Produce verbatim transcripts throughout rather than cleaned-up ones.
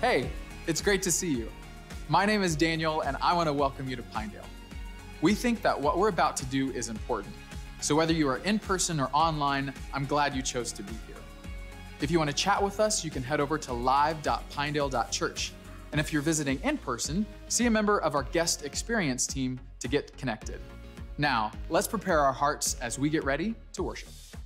Hey, it's great to see you. My name is Daniel, and I want to welcome you to Pinedale. We think that what we're about to do is important. So whether you are in person or online, I'm glad you chose to be here. If you want to chat with us, you can head over to live dot pinedale dot church. And if you're visiting in person, see a member of our guest experience team to get connected. Now, let's prepare our hearts as we get ready to worship.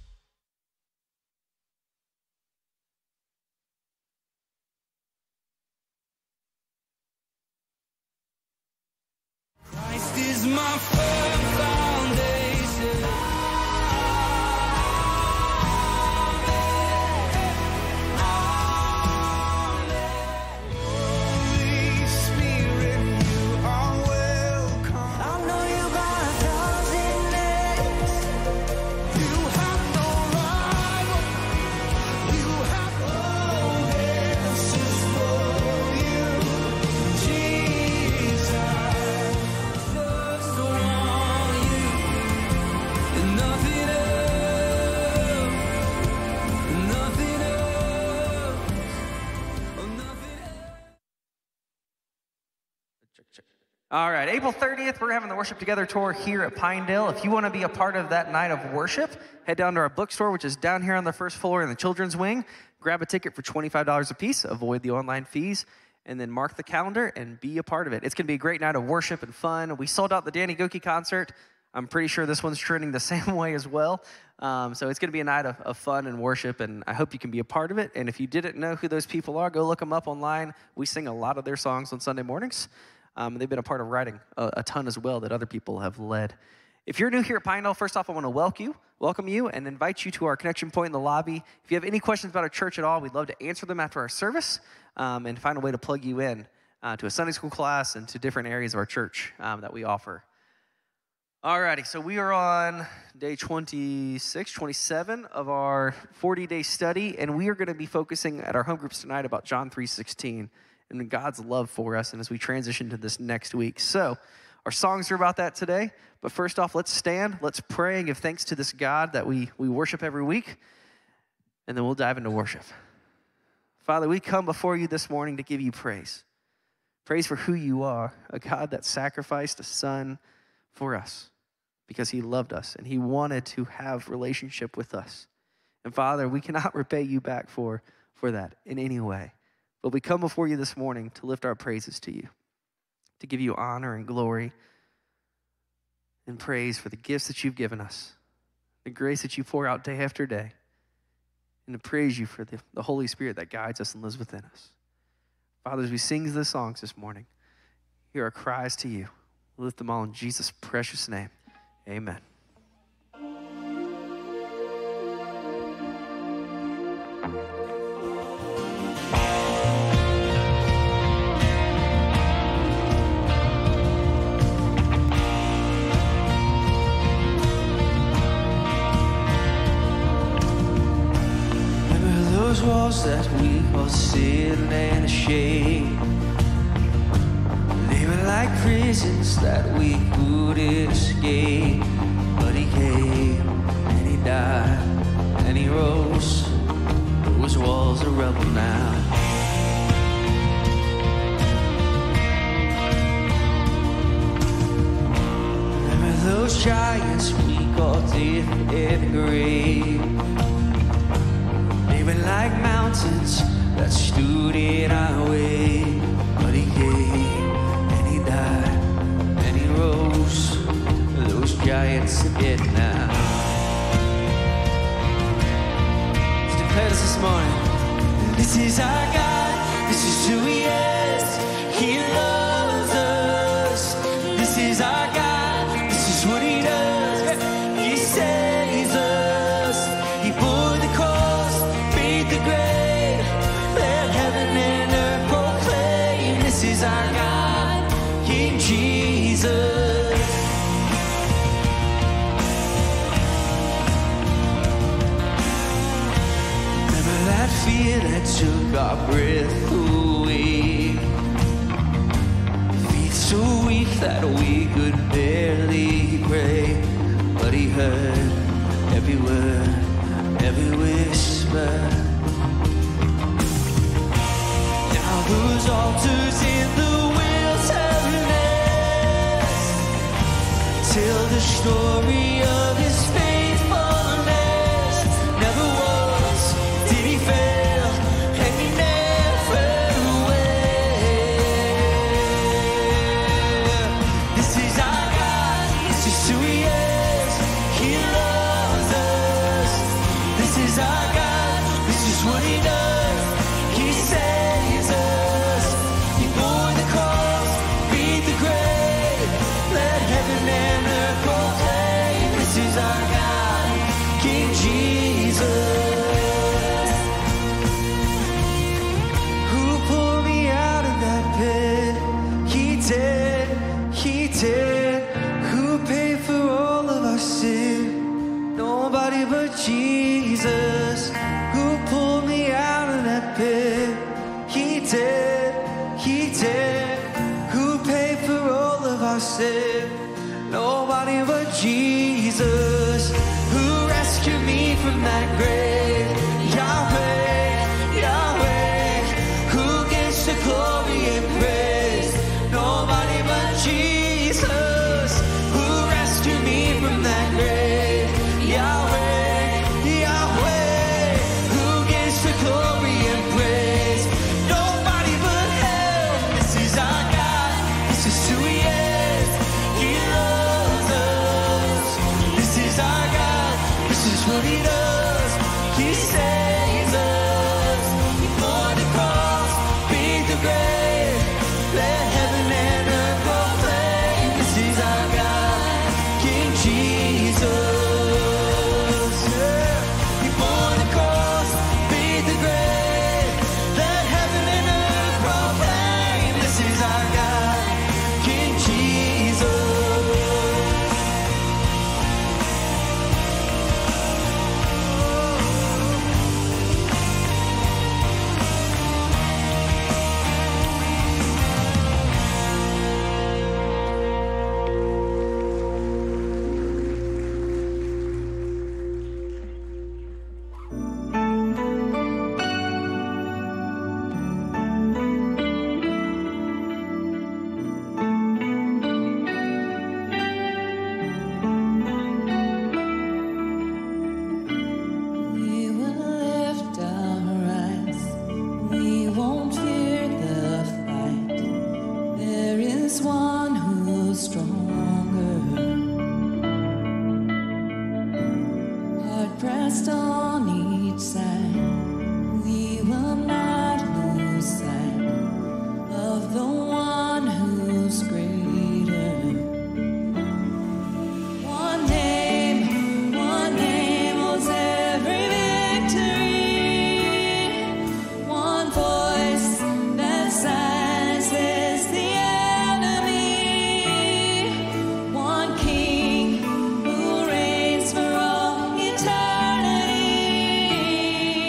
Christ is my firm foundation. Holy Spirit, you are welcome. I know you got a thousand names. You have no rival. You have no answers for you, Jesus. All right, April thirtieth, we're having the Worship Together tour here at Pinedale. If you want to be a part of that night of worship, head down to our bookstore, which is down here on the first floor in the children's wing. Grab a ticket for twenty-five dollars a piece, avoid the online fees, and then mark the calendar and be a part of it. It's going to be a great night of worship and fun. We sold out the Danny Goki concert. I'm pretty sure this one's trending the same way as well. Um, so it's going to be a night of, of fun and worship, and I hope you can be a part of it. And if you didn't know who those people are, go look them up online. We sing a lot of their songs on Sunday mornings. Um, they've been a part of writing a, a ton as well that other people have led. If you're new here at Pinedale, first off, I want to welcome you, welcome you and invite you to our connection point in the lobby. If you have any questions about our church at all, we'd love to answer them after our service um, and find a way to plug you in uh, to a Sunday school class and to different areas of our church um, that we offer. All righty, so we are on day twenty-six, twenty-seven of our forty-day study, and we are going to be focusing at our home groups tonight about John three sixteen. And God's love for us, and as we transition to this next week. So our songs are about that today, but first off, let's stand, let's pray and give thanks to this God that we, we worship every week, and then we'll dive into worship. Father, we come before you this morning to give you praise. Praise for who you are, a God that sacrificed a son for us because he loved us, and he wanted to have relationship with us. And Father, we cannot repay you back for, for that in any way. But we come before you this morning to lift our praises to you, to give you honor and glory and praise for the gifts that you've given us, the grace that you pour out day after day, and to praise you for the, the Holy Spirit that guides us and lives within us. Father, as we sing the songs this morning, hear our cries to you. We lift them all in Jesus' precious name. Amen. Walls that we call sin and ashamed, they were like prisons that we couldn't escape. But he came and he died and he rose. Those walls are rubble now. Remember those giants we call death and the grave? They were like mountains that stood in our way. But he came and he died and he rose. Those giants are dead now. Let's declare this this morning. This is our God, this is who he is. He loves us. This is our God, this is what he does. He saves us. He bore the cross, the grave, let heaven and earth proclaim. This is our God, King Jesus. Remember that fear that took our breath away. Faith so weak that we could barely pray. But he heard every word, every whisper. Now the story of his faithfulness. Never once did he fail, and he never will. This is our God, this is who he is. He loves us. This is our God, this is what he does. He saves us. He bore the cross, beat the grave. Let heaven and earth proclaim. This is our God, King Jesus. Who pulled me out of that pit? He did, he did. Who paid for all of our sin? Nobody but Jesus. Who pulled me out of that pit? He did, he did. Who paid for all of our sin? Nobody but Jesus. Who rescued me from that grave? Yahweh, Yahweh. Who gets the glory and praise? Nobody but Jesus. Who rescued me from that grave? Yahweh, Yahweh. Who gets the glory and praise? Nobody but Him. This is our God. This is who He is. He loves us. This is our God. This is what He does. He saves us. He bore the cross, beat the grave. Let heaven and earth proclaim. This is our God, King Jesus. Yeah. He bore the cross, beat the grave. Let heaven and earth proclaim. This is our God, King Jesus. We will lift our eyes. We won't fear the fight. There is one who's stronger. Hard pressed on each side. We will not lose sight of the one who's greater. One name, one name holds every victory. One voice that silences the enemy. One King who reigns for all eternity.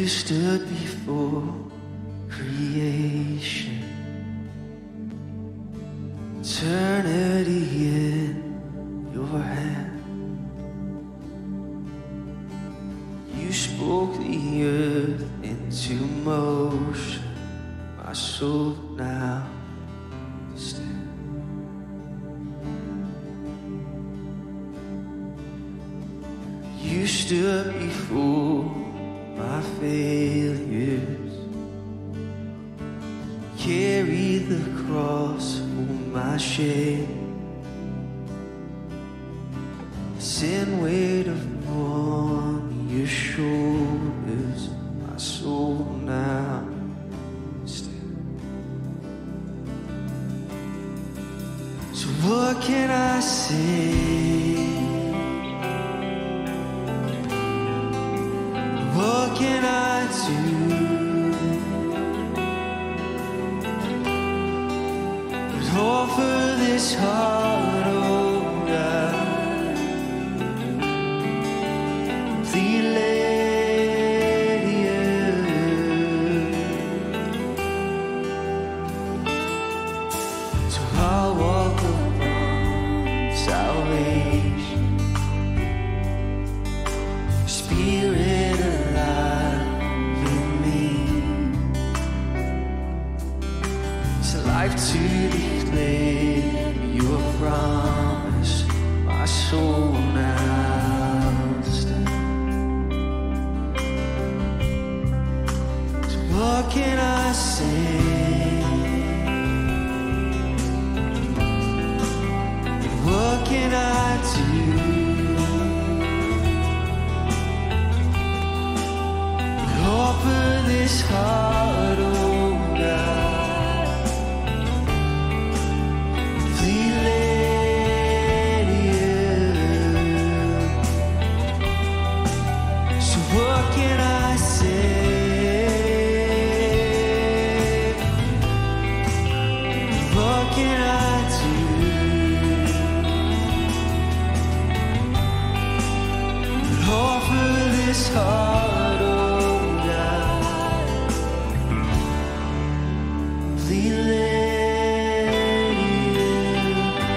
stood before creation, eternity in your hand. You spoke the earth into motion, my soul now stands. You stood before my failures, carried the cross for my shame. Sin weighed upon your shoulders, my soul now stands. So what can I say? What can I do? But offer this heart, oh God, please let you. So I'll walk upon salvation, Spirit alive in me. It's a life to declare your promise, my soul now stands. So what can I say? What can I do? Offer this heart, oh God, please let you. So what can I say? What can I do? Offer this heart, oh please let you.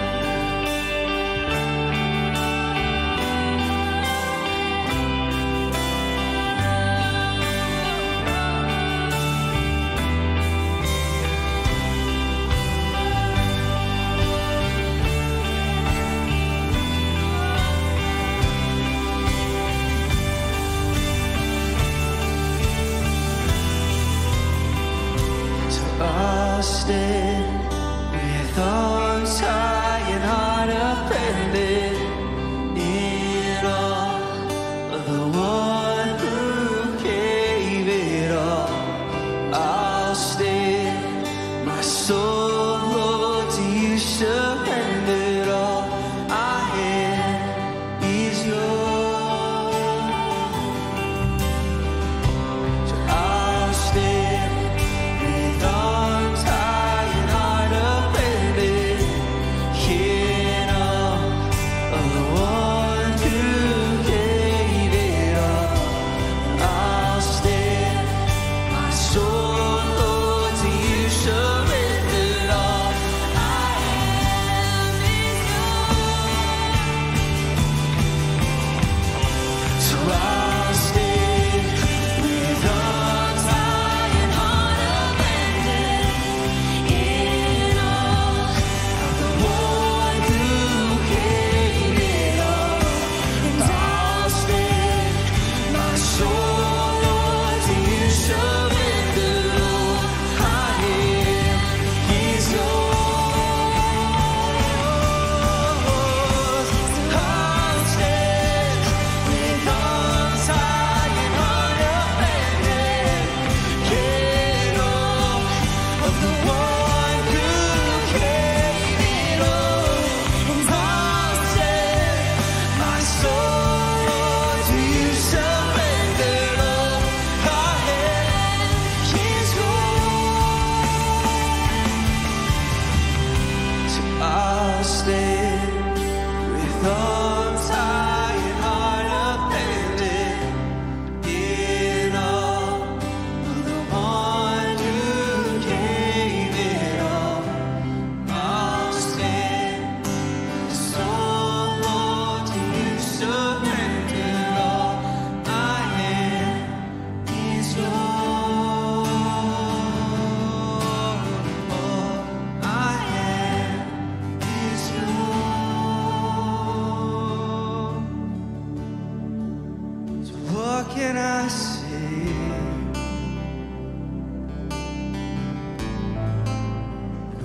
So I'll stand with arms high and heart offended in awe of the one who gave it all. I'll stand, my soul, Lord, to you surrendered. All I am is yours. So I'll stand with arms high and heart offended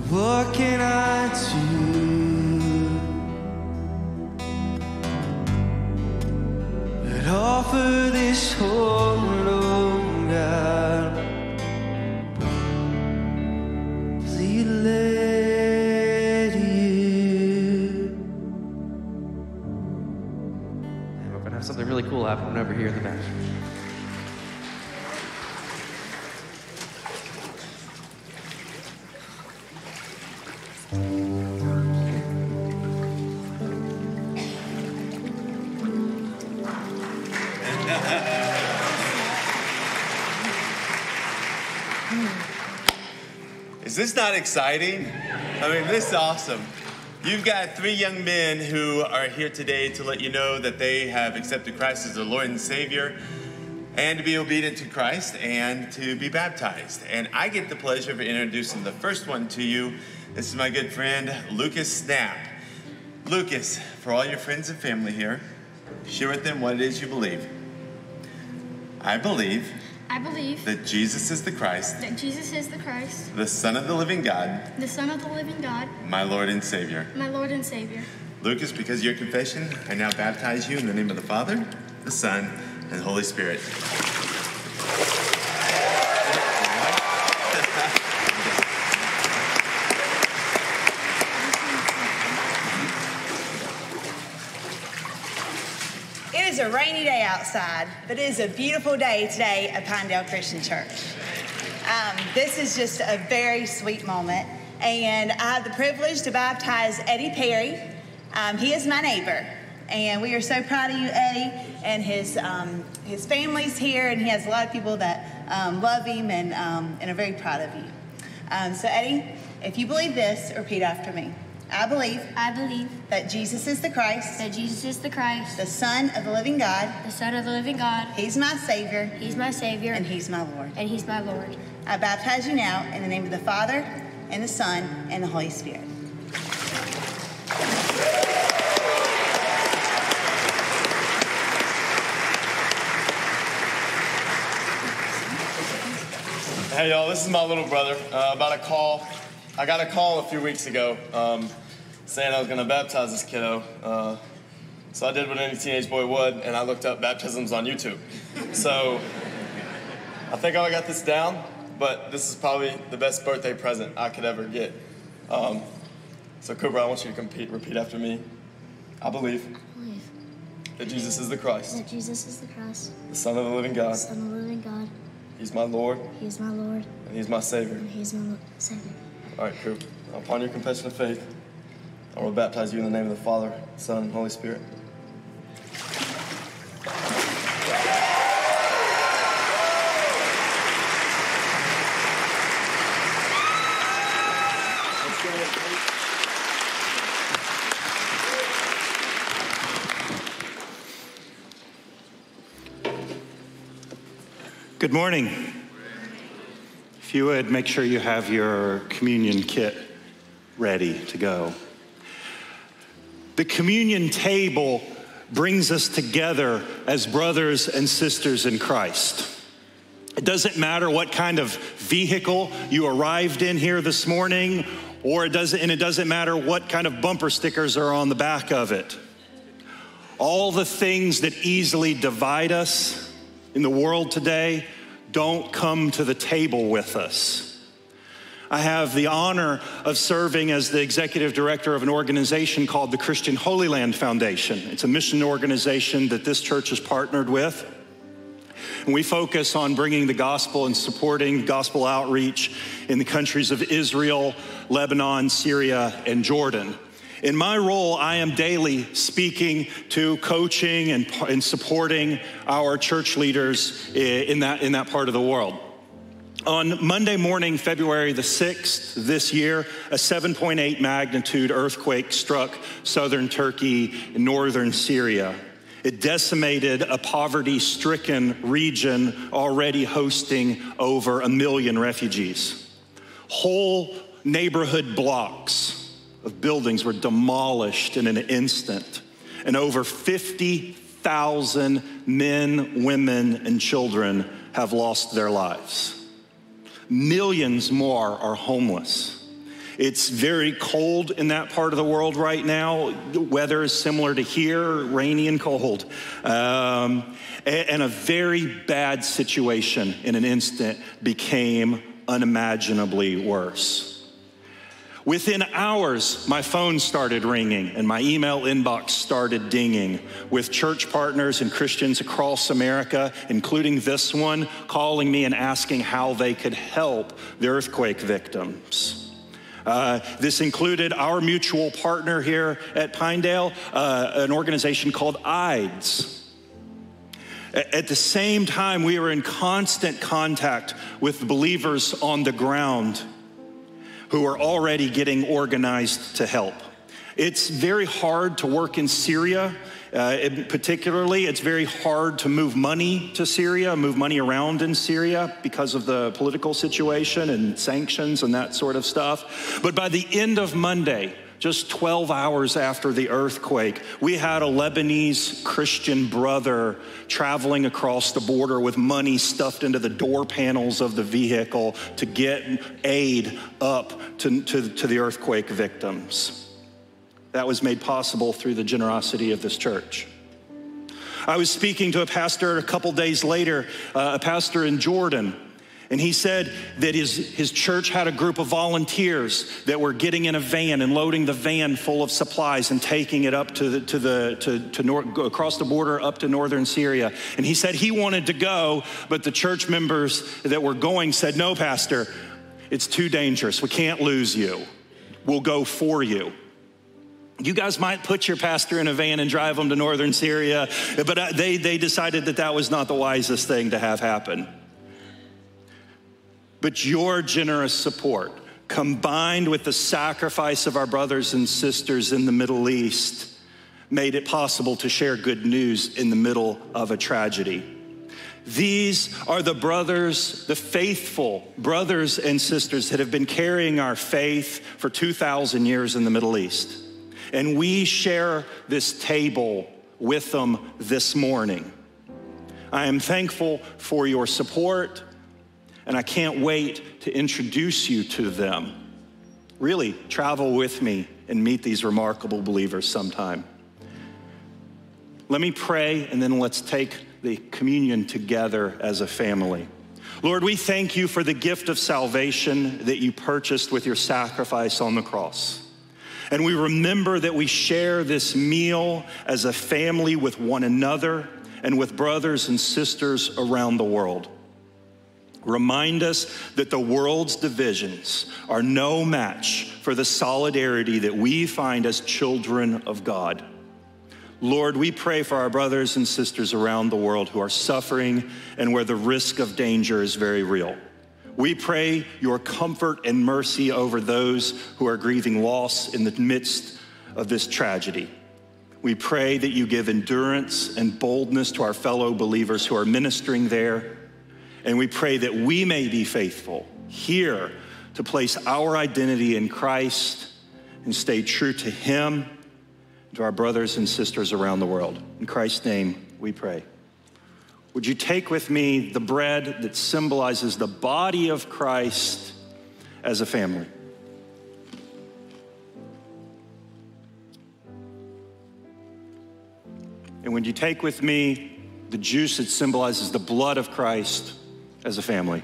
what can I do but offer this whole oh God? Please let you. And we're gonna have something really cool happening over here in the back. Is this not exciting? I mean, this is awesome. You've got three young men who are here today to let you know that they have accepted Christ as their Lord and Savior, and to be obedient to Christ and to be baptized. And I get the pleasure of introducing the first one to you. This is my good friend, Lucas Snap. Lucas, for all your friends and family here, share with them what it is you believe. I believe I believe that Jesus is the Christ, that Jesus is the Christ, the Son of the living God, the Son of the living God, my Lord and Savior. my Lord and Savior. Lucas, because of your confession, I now baptize you in the name of the Father, the Son, and the Holy Spirit. It is a rainy day outside, but it is a beautiful day today at Pinedale Christian Church. Um, this is just a very sweet moment, and I have the privilege to baptize Eddie Perry. Um, he is my neighbor, and we are so proud of you, Eddie, and his um, his family's here, and he has a lot of people that um, love him and, um, and are very proud of you. Um, so, Eddie, if you believe this, repeat after me. I believe I believe that Jesus is the Christ, that Jesus is the Christ, the Son of the living God. the Son of the living God. He's my Savior, He's my Savior, and He's my Lord. and He's my Lord. I baptize you now in the name of the Father, and the Son, and the Holy Spirit. Hey y'all, this is my little brother. Uh, about a call. I got a call a few weeks ago um, saying I was going to baptize this kiddo. Uh, so I did what any teenage boy would, and I looked up baptisms on YouTube. So I think I got this down, but this is probably the best birthday present I could ever get. Um, so Cooper, I want you to compete, repeat after me. I believe Believe that Jesus is the Christ, that Jesus is the Christ, the Son of the living God. Son of the living God. He's my Lord, He is my Lord, and He's my Savior. and He is my Savior. All right, Coop. Upon your confession of faith, I will baptize you in the name of the Father, Son, and Holy Spirit. Good morning. If you would, make sure you have your communion kit ready to go. The communion table brings us together as brothers and sisters in Christ. It doesn't matter what kind of vehicle you arrived in here this morning, or it doesn't, and it doesn't matter what kind of bumper stickers are on the back of it. All the things that easily divide us in the world today don't come to the table with us. I have the honor of serving as the executive director of an organization called the Christian Holy Land Foundation. It's a mission organization that this church is partnered with. And we focus on bringing the gospel and supporting gospel outreach in the countries of Israel, Lebanon, Syria, and Jordan. In my role, I am daily speaking to, coaching, and, and supporting our church leaders in that, in that part of the world. On Monday morning, February the sixth this year, a seven point eight magnitude earthquake struck southern Turkey and northern Syria. It decimated a poverty-stricken region already hosting over a million refugees. Whole neighborhood blocks of buildings were demolished in an instant, and over fifty thousand men, women, and children have lost their lives. Millions more are homeless. It's very cold in that part of the world right now. The weather is similar to here, rainy and cold. Um, and a very bad situation in an instant became unimaginably worse. Within hours, my phone started ringing and my email inbox started dinging with church partners and Christians across America, including this one, calling me and asking how they could help the earthquake victims. Uh, this included our mutual partner here at Pinedale, uh, an organization called I D S. At the same time, we were in constant contact with believers on the ground who are already getting organized to help. It's very hard to work in Syria. Uh, it, particularly, it's very hard to move money to Syria, move money around in Syria because of the political situation and sanctions and that sort of stuff. But by the end of Monday, just twelve hours after the earthquake, we had a Lebanese Christian brother traveling across the border with money stuffed into the door panels of the vehicle to get aid up to, to, to the earthquake victims. That was made possible through the generosity of this church. I was speaking to a pastor a couple days later, uh, a pastor in Jordan, and he said that his, his church had a group of volunteers that were getting in a van and loading the van full of supplies and taking it up to the, to the, to, to nor- across the border up to northern Syria. And he said he wanted to go, but the church members that were going said, "No, Pastor, it's too dangerous. We can't lose you. We'll go for you. You guys might put your pastor in a van and drive him to northern Syria," but they, they decided that that was not the wisest thing to have happen. But your generous support, combined with the sacrifice of our brothers and sisters in the Middle East, made it possible to share good news in the middle of a tragedy. These are the brothers, the faithful brothers and sisters that have been carrying our faith for two thousand years in the Middle East. And we share this table with them this morning. I am thankful for your support, and I can't wait to introduce you to them. Really, travel with me and meet these remarkable believers sometime. Let me pray, and then let's take the communion together as a family. Lord, we thank you for the gift of salvation that you purchased with your sacrifice on the cross. And we remember that we share this meal as a family with one another and with brothers and sisters around the world. Remind us that the world's divisions are no match for the solidarity that we find as children of God. Lord, we pray for our brothers and sisters around the world who are suffering and where the risk of danger is very real. We pray your comfort and mercy over those who are grieving loss in the midst of this tragedy. We pray that you give endurance and boldness to our fellow believers who are ministering there. And we pray that we may be faithful here to place our identity in Christ and stay true to him, to our brothers and sisters around the world. In Christ's name, we pray. Would you take with me the bread that symbolizes the body of Christ as a family? And would you take with me the juice that symbolizes the blood of Christ as a family?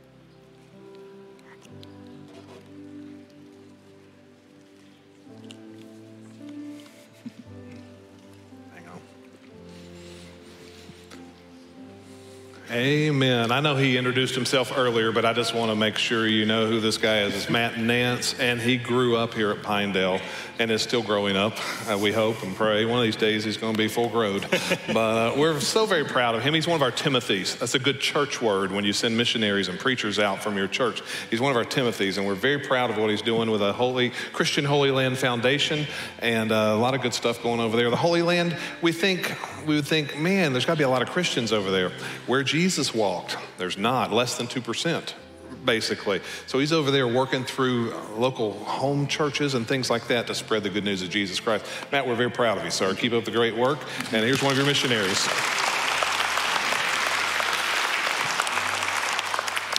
Amen. I know he introduced himself earlier, but I just want to make sure you know who this guy is. It's Matt Nance, and he grew up here at Pinedale and is still growing up. Uh, we hope and pray one of these days he's going to be full grown. But uh, we're so very proud of him. He's one of our Timothys. That's a good church word when you send missionaries and preachers out from your church. He's one of our Timothys, and we're very proud of what he's doing with a Holy Christian Holy Land Foundation, and uh, a lot of good stuff going over there. The Holy Land, we think we would think, man, there's got to be a lot of Christians over there. Where Jesus walked, there's not, less than two percent. Basically. So he's over there working through local home churches and things like that to spread the good news of Jesus Christ. Matt, we're very proud of you, sir. Keep up the great work. And here's one of your missionaries.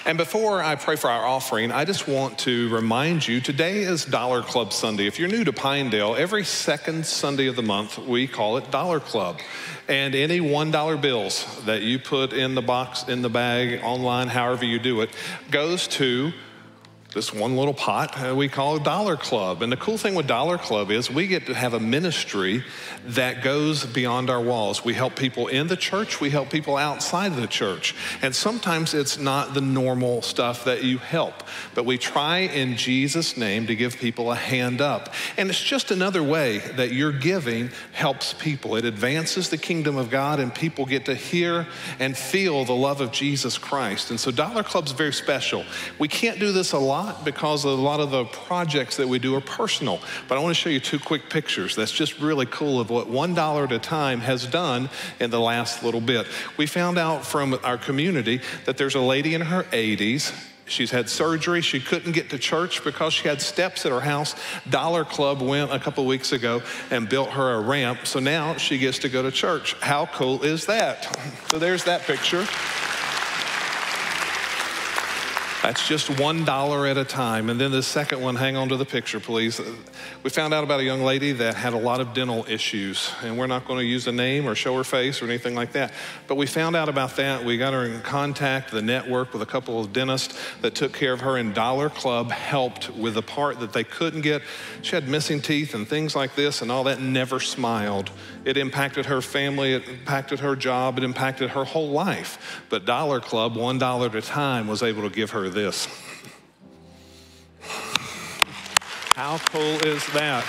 And before I pray for our offering, I just want to remind you, today is Dollar Club Sunday. If you're new to Pinedale, every second Sunday of the month, we call it Dollar Club. And any one dollar bills that you put in the box, in the bag, online, however you do it, goes to this one little pot uh, we call Dollar Club. And the cool thing with Dollar Club is we get to have a ministry that goes beyond our walls. We help people in the church, we help people outside of the church. And sometimes it's not the normal stuff that you help, but we try in Jesus' name to give people a hand up. And it's just another way that your giving helps people. It advances the kingdom of God, and people get to hear and feel the love of Jesus Christ. And so Dollar Club's very special. We can't do this a lot because a lot of the projects that we do are personal. But I want to show you two quick pictures that's just really cool of what one dollar at a time has done in the last little bit. We found out from our community that there's a lady in her eighties. She's had surgery. She couldn't get to church because she had steps at her house. Dollar Club went a couple weeks ago and built her a ramp. So now she gets to go to church. How cool is that? So there's that picture. That's just one dollar at a time. And then the second one, hang on to the picture, please. We found out about a young lady that had a lot of dental issues, and we're not going to use a name or show her face or anything like that. But we found out about that. We got her in contact, the network, with a couple of dentists that took care of her, and Dollar Club helped with the part that they couldn't get. She had missing teeth and things like this, and all that never smiled. It impacted her family, it impacted her job, it impacted her whole life. But Dollar Club, one dollar at a time, was able to give her this. How cool is that?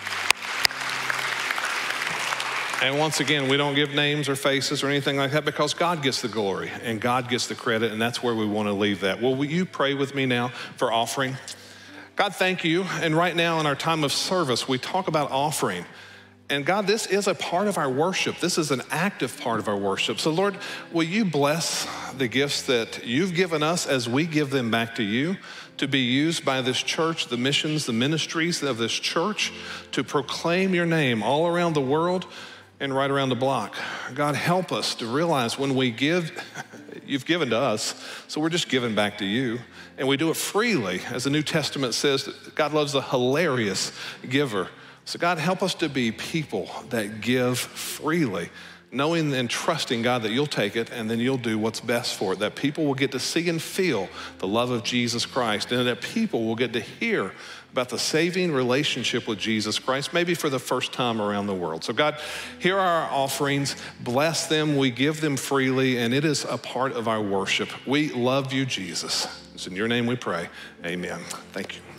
And once again, we don't give names or faces or anything like that because God gets the glory and God gets the credit, and that's where we want to leave that. Well, will you pray with me now for offering? God, thank you. And right now in our time of service, we talk about offering. And God, this is a part of our worship. This is an active part of our worship. So Lord, will you bless the gifts that you've given us as we give them back to you to be used by this church, the missions, the ministries of this church to proclaim your name all around the world and right around the block. God, help us to realize when we give, you've given to us, so we're just giving back to you. And we do it freely. As the New Testament says, God loves a hilarious giver. So God, help us to be people that give freely, knowing and trusting, God, that you'll take it and then you'll do what's best for it, that people will get to see and feel the love of Jesus Christ, and that people will get to hear about the saving relationship with Jesus Christ, maybe for the first time around the world. So God, here are our offerings. Bless them. We give them freely, and it is a part of our worship. We love you, Jesus. It's in your name we pray. Amen. Thank you.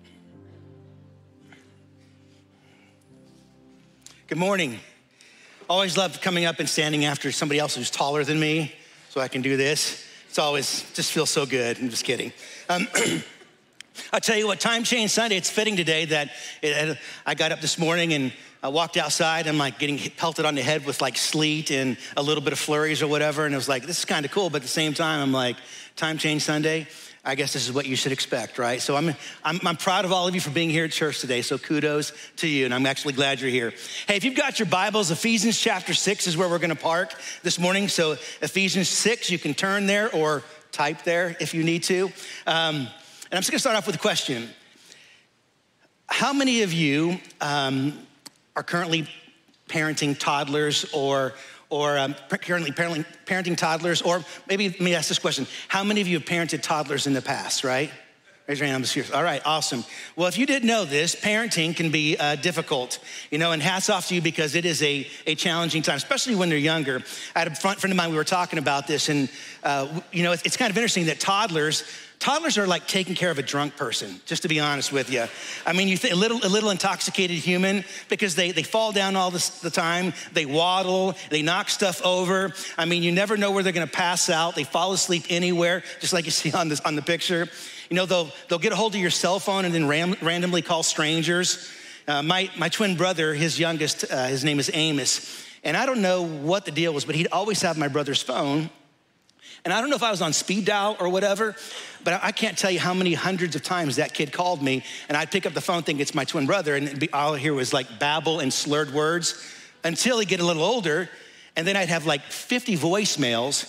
Good morning. Always love coming up and standing after somebody else who's taller than me so I can do this. It's always, just feels so good. I'm just kidding. Um, I'll tell you what, Time Change Sunday, it's fitting today that it, I got up this morning and I walked outside. I'm like getting pelted on the head with like sleet and a little bit of flurries or whatever. And it was like, this is kind of cool. But at the same time, I'm like, Time Change Sunday, I guess this is what you should expect, right? So I'm, I'm, I'm proud of all of you for being here at church today. So kudos to you. And I'm actually glad you're here. Hey, if you've got your Bibles, Ephesians chapter six is where we're going to park this morning. So Ephesians six, you can turn there or type there if you need to. Um, and I'm just going to start off with a question. How many of you um, are currently parenting toddlers or or um, currently parenting, parenting toddlers, or maybe let me ask this question. How many of you have parented toddlers in the past, right? Raise your hand, I'm serious. All right, awesome. Well, if you didn't know this, parenting can be uh, difficult, you know, and hats off to you because it is a, a challenging time, especially when they're younger. I had a friend of mine, we were talking about this, and, uh, you know, it's, it's kind of interesting that toddlers, Toddlers are like taking care of a drunk person, just to be honest with you. I mean, you think a little, a little intoxicated human because they, they fall down all this, the time. They waddle, they knock stuff over. I mean, you never know where they're gonna pass out. They fall asleep anywhere, just like you see on this on the picture. You know, they'll they'll get a hold of your cell phone and then ram, randomly call strangers. Uh, my my twin brother, his youngest, uh, his name is Amos, and I don't know what the deal was, but he'd always have my brother's phone. And I don't know if I was on speed dial or whatever, but I can't tell you how many hundreds of times that kid called me, and I'd pick up the phone thinking it's my twin brother, and be, all I hear was like babble and slurred words until he'd get a little older, and then I'd have like fifty voicemails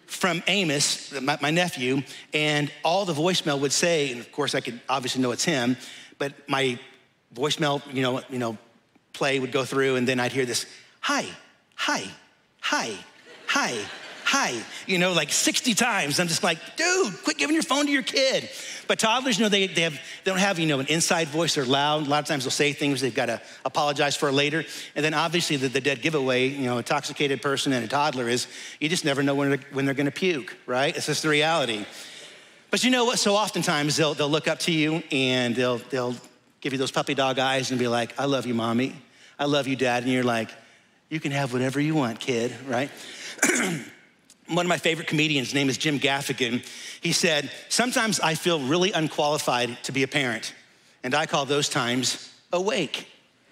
from Amos, my, my nephew, and all the voicemail would say, and of course I could obviously know it's him, but my voicemail, you know, you know, play would go through, and then I'd hear this, hi, hi, hi, hi, hi, you know, like sixty times. I'm just like, dude, quit giving your phone to your kid. But toddlers, you know, they, they, have, they don't have, you know, an inside voice. They're loud. A lot of times they'll say things they've got to apologize for later. And then obviously the, the dead giveaway, you know, intoxicated person and a toddler is, you just never know when they're, when they're going to puke, right? It's just the reality. But you know what? So oftentimes they'll, they'll look up to you and they'll, they'll give you those puppy dog eyes and be like, I love you, mommy. I love you, dad. And you're like, you can have whatever you want, kid, right? One of my favorite comedians, his name is Jim Gaffigan. He said, sometimes I feel really unqualified to be a parent, and I call those times awake.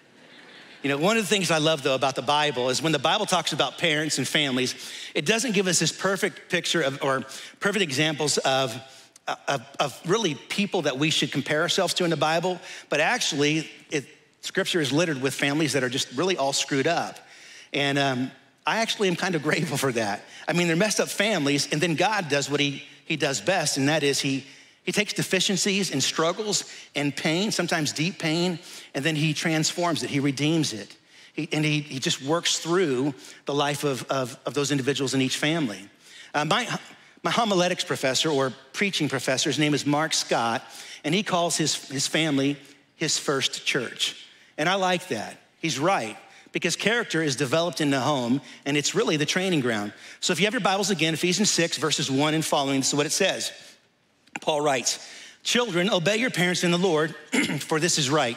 You know, one of the things I love, though, about the Bible is when the Bible talks about parents and families, it doesn't give us this perfect picture of, or perfect examples of, of, of really people that we should compare ourselves to in the Bible, but actually, it, Scripture is littered with families that are just really all screwed up. And um, I actually am kind of grateful for that. I mean, they're messed up families, and then God does what he, he does best, and that is he, he takes deficiencies and struggles and pain, sometimes deep pain, and then he transforms it, he redeems it. He, and he, he just works through the life of, of, of those individuals in each family. Uh, my, my homiletics professor, or preaching professor, his name is Mark Scott, and he calls his, his family his first church. And I like that. He's right. Because character is developed in the home, and it's really the training ground. So if you have your Bibles again, Ephesians six, verses one and following, this is what it says. Paul writes, children, obey your parents in the Lord, for this is right.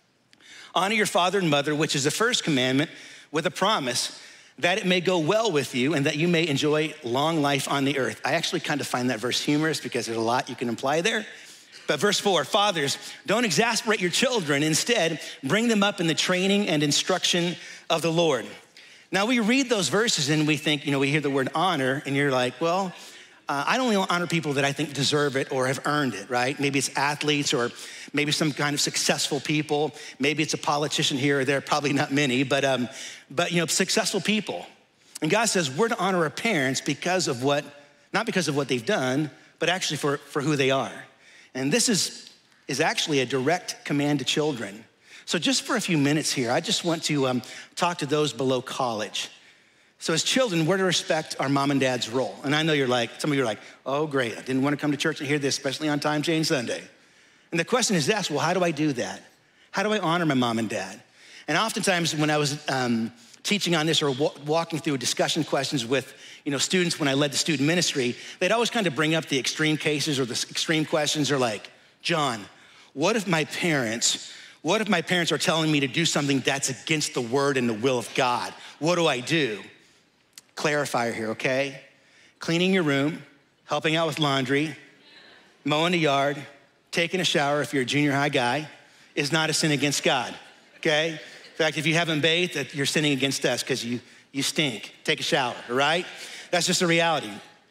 Honor your father and mother, which is the first commandment, with a promise that it may go well with you and that you may enjoy long life on the earth. I actually kind of find that verse humorous because there's a lot you can imply there. But verse four, fathers, don't exasperate your children. Instead, bring them up in the training and instruction of the Lord. Now, we read those verses and we think, you know, we hear the word honor, and you're like, well, uh, I only honor people that I think deserve it or have earned it, right? Maybe it's athletes or maybe some kind of successful people. Maybe it's a politician here or there, probably not many, but, um, but you know, successful people. And God says we're to honor our parents because of what, not because of what they've done, but actually for, for who they are. And this is, is actually a direct command to children. So just for a few minutes here, I just want to um, talk to those below college. So as children, we're to respect our mom and dad's role. And I know you're like, some of you are like, oh great, I didn't want to come to church and hear this, especially on Time Change Sunday. And the question is asked, well, how do I do that? How do I honor my mom and dad? And oftentimes when I was um, teaching on this or w- walking through discussion questions with you know, students when I led the student ministry, they'd always kind of bring up the extreme cases or the extreme questions. They're like, John, what if my parents, what if my parents are telling me to do something that's against the word and the will of God? What do I do? Clarifier here, okay? Cleaning your room, helping out with laundry, mowing the yard, taking a shower if you're a junior high guy is not a sin against God, okay? In fact, if you haven't bathed, you're sinning against us because you, you stink. Take a shower, all right? That's just a reality.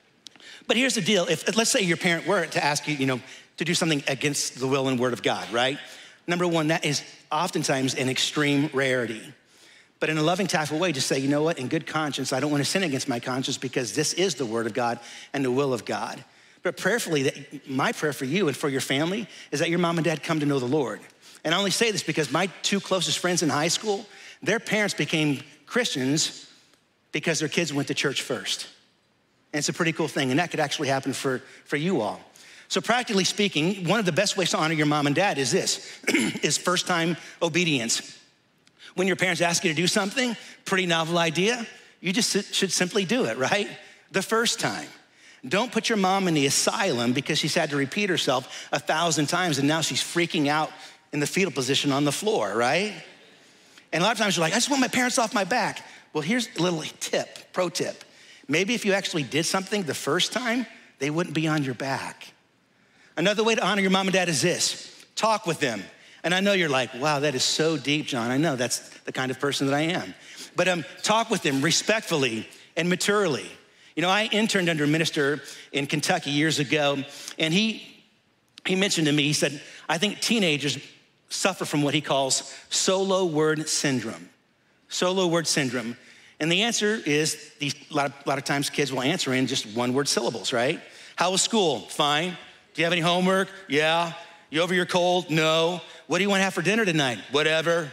But here's the deal. If, let's say your parent were to ask you, you know, to do something against the will and word of God, right? Number one, that is oftentimes an extreme rarity. But in a loving, tactful way, just say, you know what, in good conscience, I don't want to sin against my conscience because this is the word of God and the will of God. But prayerfully, that my prayer for you and for your family is that your mom and dad come to know the Lord. And I only say this because my two closest friends in high school, their parents became Christians because their kids went to church first. And it's a pretty cool thing, and that could actually happen for, for you all. So practically speaking, one of the best ways to honor your mom and dad is this, is first-time obedience. When your parents ask you to do something, pretty novel idea, you just should simply do it, right? The first time. Don't put your mom in the asylum because she's had to repeat herself a thousand times and now she's freaking out in the fetal position on the floor, right? And a lot of times you're like, I just want my parents off my back. Well, here's a little tip, pro tip. Maybe if you actually did something the first time, they wouldn't be on your back. Another way to honor your mom and dad is this, talk with them. And I know you're like, wow, that is so deep, John. I know that's the kind of person that I am. But um, talk with them respectfully and maturely. You know, I interned under a minister in Kentucky years ago, and he, he mentioned to me, he said, I think teenagers suffer from what he calls solo word syndrome. Solo word syndrome. And the answer is, these, a, lot of, a lot of times kids will answer in just one word syllables, right? How was school? Fine. Do you have any homework? Yeah. You over your cold? No. What do you want to have for dinner tonight? Whatever.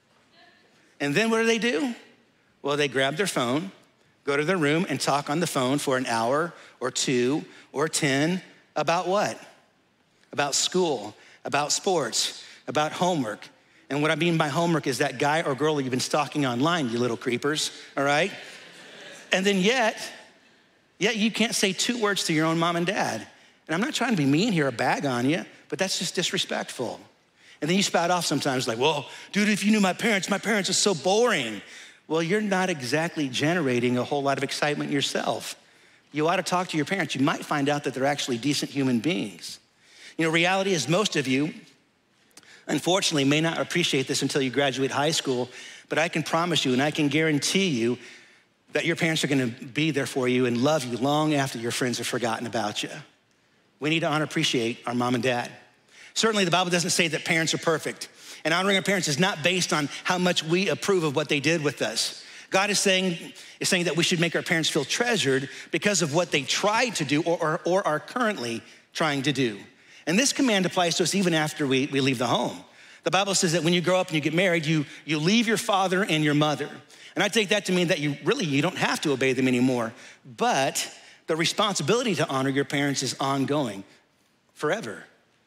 And then what do they do? Well, they grab their phone, go to their room and talk on the phone for an hour or two or ten about what? About school, about sports, about homework. And what I mean by homework is that guy or girl you've been stalking online, you little creepers, all right? And then yet, yet you can't say two words to your own mom and dad. And I'm not trying to be mean here or bag on you, but that's just disrespectful. And then you spout off sometimes like, well, dude, if you knew my parents, my parents are so boring. Well, you're not exactly generating a whole lot of excitement yourself. You ought to talk to your parents. You might find out that they're actually decent human beings. You know, reality is most of you, unfortunately, may not appreciate this until you graduate high school, but I can promise you and I can guarantee you that your parents are gonna be there for you and love you long after your friends have forgotten about you. We need to honor, appreciate our mom and dad. Certainly the Bible doesn't say that parents are perfect, and honoring our parents is not based on how much we approve of what they did with us. God is saying, is saying that we should make our parents feel treasured because of what they tried to do or, or, or are currently trying to do. And this command applies to us even after we, we leave the home. The Bible says that when you grow up and you get married, you, you leave your father and your mother. And I take that to mean that you really, you don't have to obey them anymore. But the responsibility to honor your parents is ongoing, forever.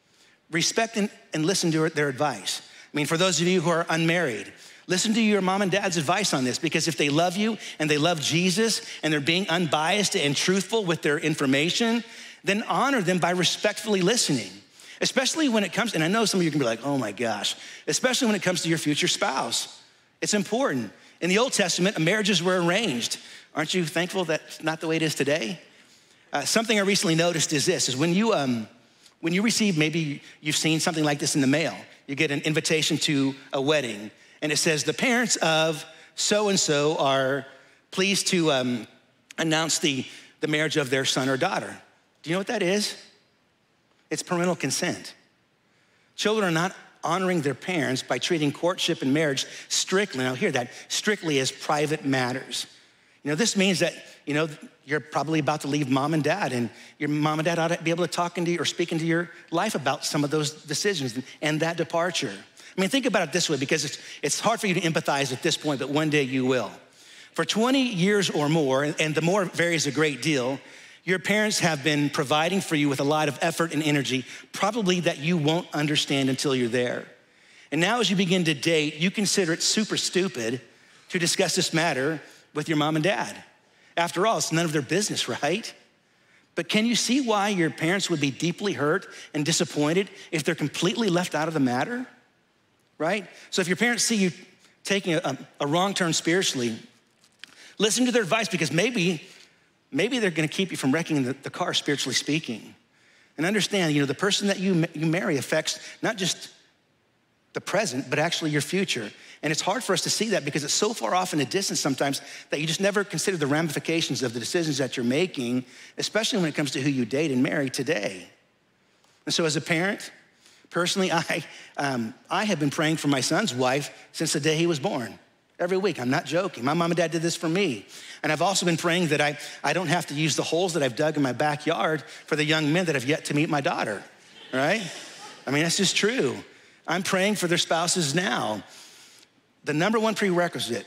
Respect and, and listen to their advice. I mean, for those of you who are unmarried, listen to your mom and dad's advice on this, because if they love you and they love Jesus and they're being unbiased and truthful with their information, then honor them by respectfully listening, especially when it comes, and I know some of you can be like, oh my gosh, especially when it comes to your future spouse. It's important. In the Old Testament, marriages were arranged. Aren't you thankful that's not the way it is today? Uh, something I recently noticed is this, is when you, um, when you receive, maybe you've seen something like this in the mail, you get an invitation to a wedding, and it says, the parents of so-and-so are pleased to um, announce the, the marriage of their son or daughter. Do you know what that is? It's parental consent. Children are not honoring their parents by treating courtship and marriage strictly, now hear that, strictly as private matters. You know, this means that, you know, you're probably about to leave mom and dad, and your mom and dad ought to be able to talk into you or speak into your life about some of those decisions and, and that departure. I mean, think about it this way, because it's, it's hard for you to empathize at this point, but one day you will. For twenty years or more, and the more varies a great deal, your parents have been providing for you with a lot of effort and energy, probably that you won't understand until you're there. And now as you begin to date, you consider it super stupid to discuss this matter with your mom and dad. After all, it's none of their business, right? But can you see why your parents would be deeply hurt and disappointed if they're completely left out of the matter, right? So if your parents see you taking a, a wrong turn spiritually, listen to their advice, because maybe Maybe they're gonna keep you from wrecking the, the car, spiritually speaking. And understand, you know, the person that you, you marry affects not just the present, but actually your future. And it's hard for us to see that because it's so far off in the distance sometimes that you just never consider the ramifications of the decisions that you're making, especially when it comes to who you date and marry today. And so as a parent, personally, I, um, I have been praying for my son's wife since the day he was born. Every week, I'm not joking. My mom and dad did this for me. And I've also been praying that I, I don't have to use the holes that I've dug in my backyard for the young men that have yet to meet my daughter, right? I mean, that's just true. I'm praying for their spouses now. The number one prerequisite,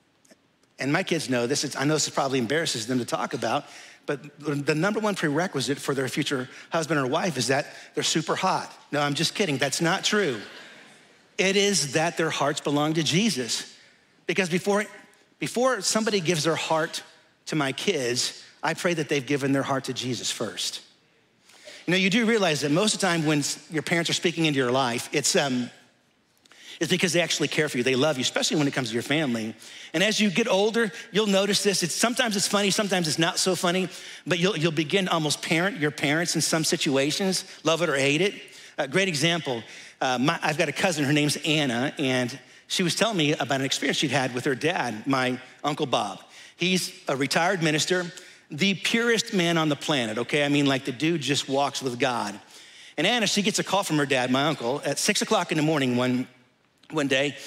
and my kids know this, it's, I know this probably embarrasses them to talk about, but the number one prerequisite for their future husband or wife is that they're super hot. No, I'm just kidding, that's not true. It is that their hearts belong to Jesus. Because before, before somebody gives their heart to my kids, I pray that they've given their heart to Jesus first. You know, you do realize that most of the time when your parents are speaking into your life, it's, um, it's because they actually care for you. They love you, especially when it comes to your family. And as you get older, you'll notice this. It's, sometimes it's funny, sometimes it's not so funny, but you'll, you'll begin to almost parent your parents in some situations, love it or hate it. A great example, uh, my, I've got a cousin, her name's Anna, and she was telling me about an experience she'd had with her dad, my Uncle Bob. He's a retired minister, the purest man on the planet, okay? I mean, like the dude just walks with God. And Anna, she gets a call from her dad, my uncle, at six o'clock in the morning one, one day.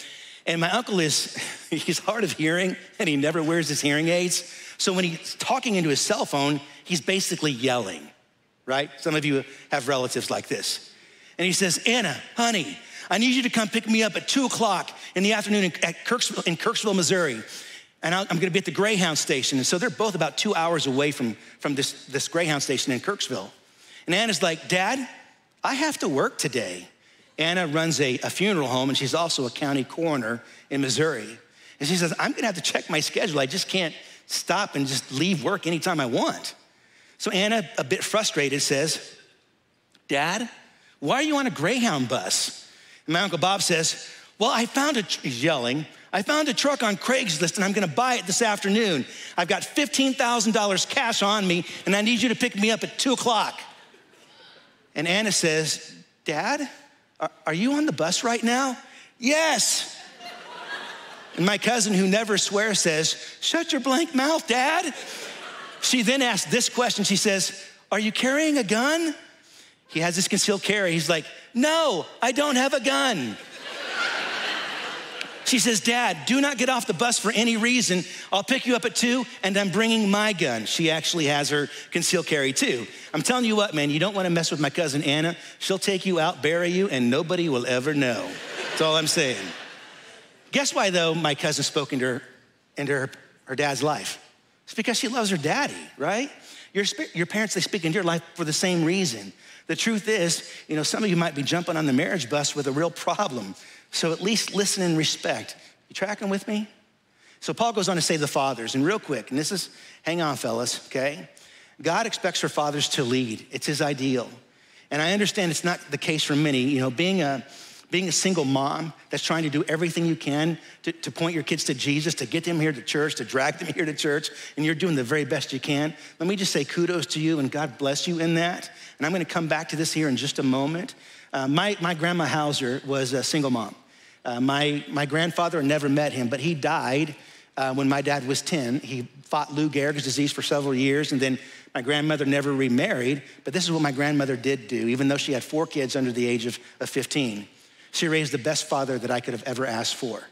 And my uncle is, he's hard of hearing and he never wears his hearing aids. So when he's talking into his cell phone, he's basically yelling, right? Some of you have relatives like this. And he says, Anna, honey, I need you to come pick me up at two o'clock in the afternoon in, at Kirksville, in Kirksville, Missouri. And I'm gonna be at the Greyhound station. And so they're both about two hours away from, from this, this Greyhound station in Kirksville. And Anna's like, Dad, I have to work today. Anna runs a, a funeral home and she's also a county coroner in Missouri. And she says, I'm gonna have to check my schedule. I just can't stop and just leave work anytime I want. So Anna, a bit frustrated, says, Dad, why are you on a Greyhound bus? And my Uncle Bob says, well, I found a, he's yelling, I found a truck on Craigslist and I'm gonna buy it this afternoon. I've got fifteen thousand dollars cash on me and I need you to pick me up at two o'clock. And Anna says, Dad, are, are you on the bus right now? Yes. And my cousin, who never swears, says, shut your blank mouth, Dad. She then asks this question. She says, are you carrying a gun? He has this concealed carry. He's like, no, I don't have a gun. She says, Dad, do not get off the bus for any reason. I'll pick you up at two and I'm bringing my gun. She actually has her concealed carry too. I'm telling you what, man, you don't want to mess with my cousin Anna. She'll take you out, bury you, and nobody will ever know. That's all I'm saying. Guess why, though, my cousin spoke into her, into her, her dad's life? It's because she loves her daddy, right? Your, your parents, they speak into your life for the same reason. The truth is, you know, some of you might be jumping on the marriage bus with a real problem. So at least listen and respect. You tracking with me? So Paul goes on to say the fathers, and real quick, and this is, hang on, fellas, okay? God expects for fathers to lead. It's his ideal. And I understand it's not the case for many. You know, being a, being a single mom that's trying to do everything you can to, to point your kids to Jesus, to get them here to church, to drag them here to church, and you're doing the very best you can. Let me just say kudos to you and God bless you in that. And I'm gonna come back to this here in just a moment. Uh, my, my grandma Hauser was a single mom. Uh, my, my grandfather never met him, but he died uh, when my dad was ten. He fought Lou Gehrig's disease for several years, and then my grandmother never remarried, but this is what my grandmother did do, even though she had four kids under the age of, of fifteen. She raised the best father that I could have ever asked for.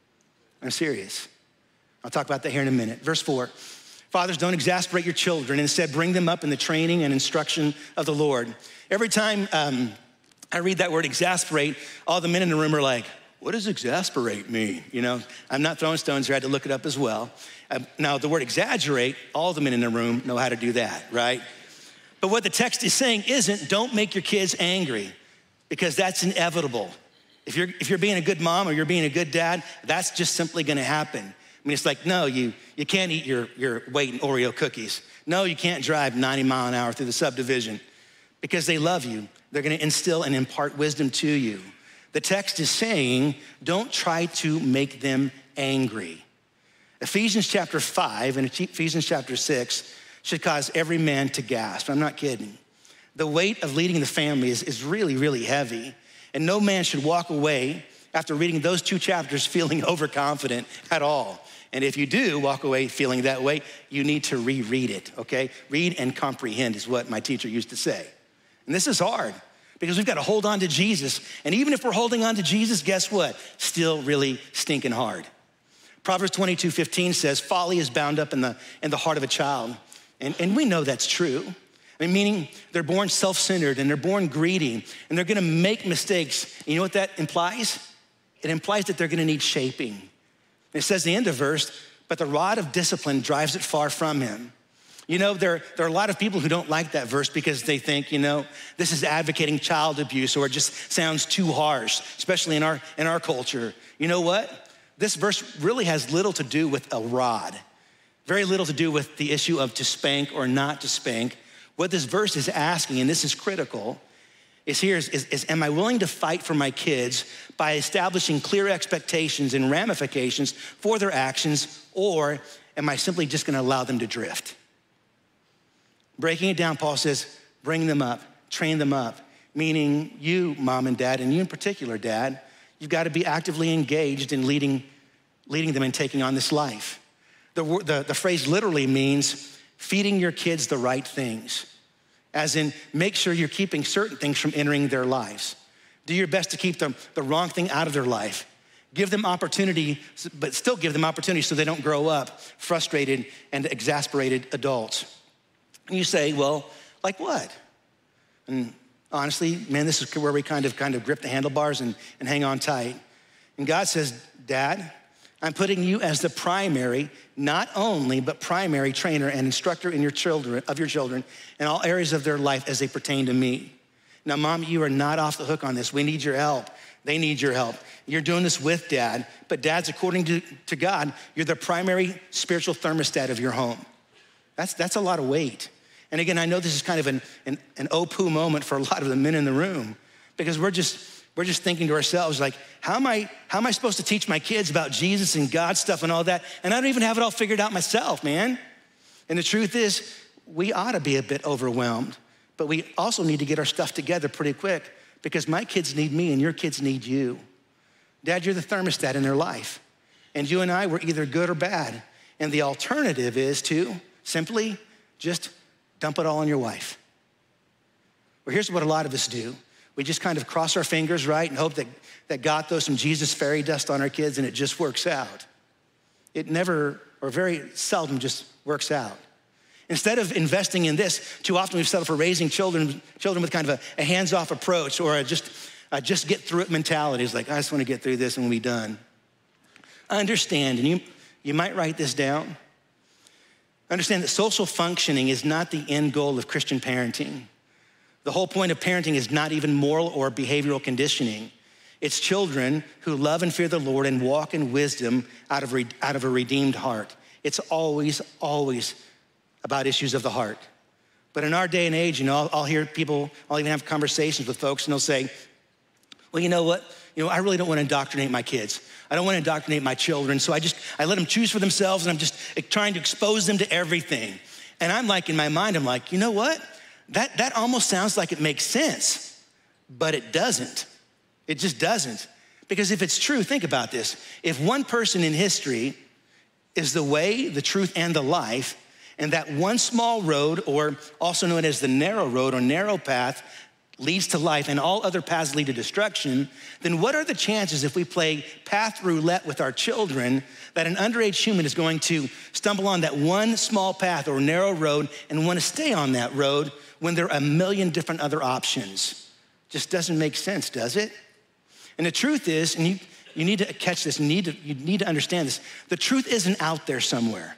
I'm serious. I'll talk about that here in a minute. Verse four, fathers, don't exasperate your children. Instead, bring them up in the training and instruction of the Lord. Every time um, I read that word exasperate, all the men in the room are like, what does exasperate mean? You know, I'm not throwing stones here, I had to look it up as well. Uh, now, the word exaggerate, all the men in the room know how to do that, right? But what the text is saying isn't, don't make your kids angry, because that's inevitable. If you're, if you're being a good mom or you're being a good dad, that's just simply gonna happen. I mean, it's like, no, you, you can't eat your, your weight in Oreo cookies. No, you can't drive ninety mile an hour through the subdivision, because they love you. They're gonna instill and impart wisdom to you. The text is saying, don't try to make them angry. Ephesians chapter five and Ephesians chapter six should cause every man to gasp. I'm not kidding. The weight of leading the family is, is really, really heavy. And no man should walk away after reading those two chapters feeling overconfident at all. And if you do walk away feeling that way, you need to reread it, okay? Read and comprehend is what my teacher used to say. And this is hard, because we've got to hold on to Jesus. And even if we're holding on to Jesus, guess what? Still really stinking hard. Proverbs twenty-two fifteen says, folly is bound up in the, in the heart of a child. And, and we know that's true. I mean, meaning they're born self-centered and they're born greedy and they're gonna make mistakes. And you know what that implies? It implies that they're gonna need shaping. And it says the end of verse, but the rod of discipline drives it far from him. You know, there, there are a lot of people who don't like that verse because they think, you know, this is advocating child abuse, or it just sounds too harsh, especially in our, in our culture. You know what? This verse really has little to do with a rod, very little to do with the issue of to spank or not to spank. What this verse is asking, and this is critical, is here is, is, is am I willing to fight for my kids by establishing clear expectations and ramifications for their actions, or am I simply just gonna allow them to drift? Breaking it down, Paul says, bring them up, train them up, meaning you, mom and dad, and you in particular, dad, you've got to be actively engaged in leading, leading them and taking on this life. The, the, the phrase literally means feeding your kids the right things, as in make sure you're keeping certain things from entering their lives. Do your best to keep the, the wrong thing out of their life. Give them opportunity, but still give them opportunity so they don't grow up frustrated and exasperated adults. And you say, well, like what? And honestly, man, this is where we kind of kind of grip the handlebars and, and hang on tight. And God says, Dad, I'm putting you as the primary, not only, but primary trainer and instructor in your children, of your children in all areas of their life as they pertain to me. Now, Mom, you are not off the hook on this. We need your help. They need your help. You're doing this with Dad, but Dad's, according to, to God, you're the primary spiritual thermostat of your home. That's, that's a lot of weight. And again, I know this is kind of an, an, an oh-poo moment for a lot of the men in the room, because we're just, we're just thinking to ourselves, like, how am I, how am I supposed to teach my kids about Jesus and God stuff and all that? And I don't even have it all figured out myself, man. And the truth is, we ought to be a bit overwhelmed, but we also need to get our stuff together pretty quick, because my kids need me and your kids need you. Dad, you're the thermostat in their life. And you and I were either good or bad. And the alternative is to simply just dump it all on your wife. Well, here's what a lot of us do. We just kind of cross our fingers, right, and hope that, that God throws some Jesus fairy dust on our kids and it just works out. It never, or very seldom, just works out. Instead of investing in this, too often we've settled for raising children, children with kind of a, a hands-off approach, or a just, a just get through it mentality. It's like, I just want to get through this and we'll be done. Understand, and you, you might write this down. Understand that social functioning is not the end goal of Christian parenting. The whole point of parenting is not even moral or behavioral conditioning. It's children who love and fear the Lord and walk in wisdom out of, re, out of a redeemed heart. It's always, always about issues of the heart. But in our day and age, you know, I'll, I'll hear people, I'll even have conversations with folks, and they'll say, well, you know what? You know, I really don't want to indoctrinate my kids. I don't want to indoctrinate my children, so I just, I let them choose for themselves, and I'm just trying to expose them to everything. And I'm like, in my mind, I'm like, you know what? That, that almost sounds like it makes sense, but it doesn't. It just doesn't. Because if it's true, think about this. If one person in history is the way, the truth, and the life, and that one small road, or also known as the narrow road or narrow path, leads to life and all other paths lead to destruction, then what are the chances if we play path roulette with our children that an underage human is going to stumble on that one small path or narrow road and want to stay on that road when there are a million different other options? Just doesn't make sense, does it? And the truth is, and you, you need to catch this, you need to, you need to understand this, the truth isn't out there somewhere.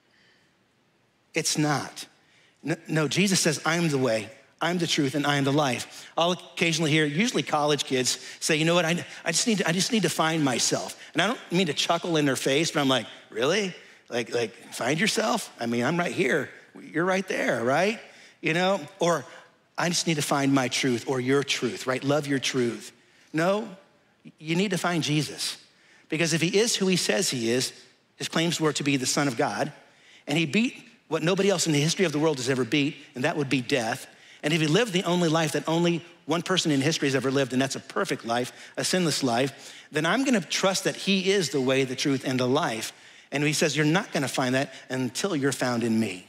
It's not. No, no, Jesus says, I'm the way, I'm the truth, and I am the life. I'll occasionally hear, usually college kids, say, you know what, I, I, just need to, I just need to find myself. And I don't mean to chuckle in their face, but I'm like, really? Like, like find yourself? I mean, I'm right here. You're right there, right? You know? Or I just need to find my truth or your truth, right? Love your truth. No, you need to find Jesus. Because if he is who he says he is, his claims were to be the Son of God, and he beat what nobody else in the history of the world has ever beat, and that would be death. And if he lived the only life that only one person in history has ever lived, and that's a perfect life, a sinless life, then I'm gonna trust that he is the way, the truth, and the life. And he says, you're not gonna find that until you're found in me.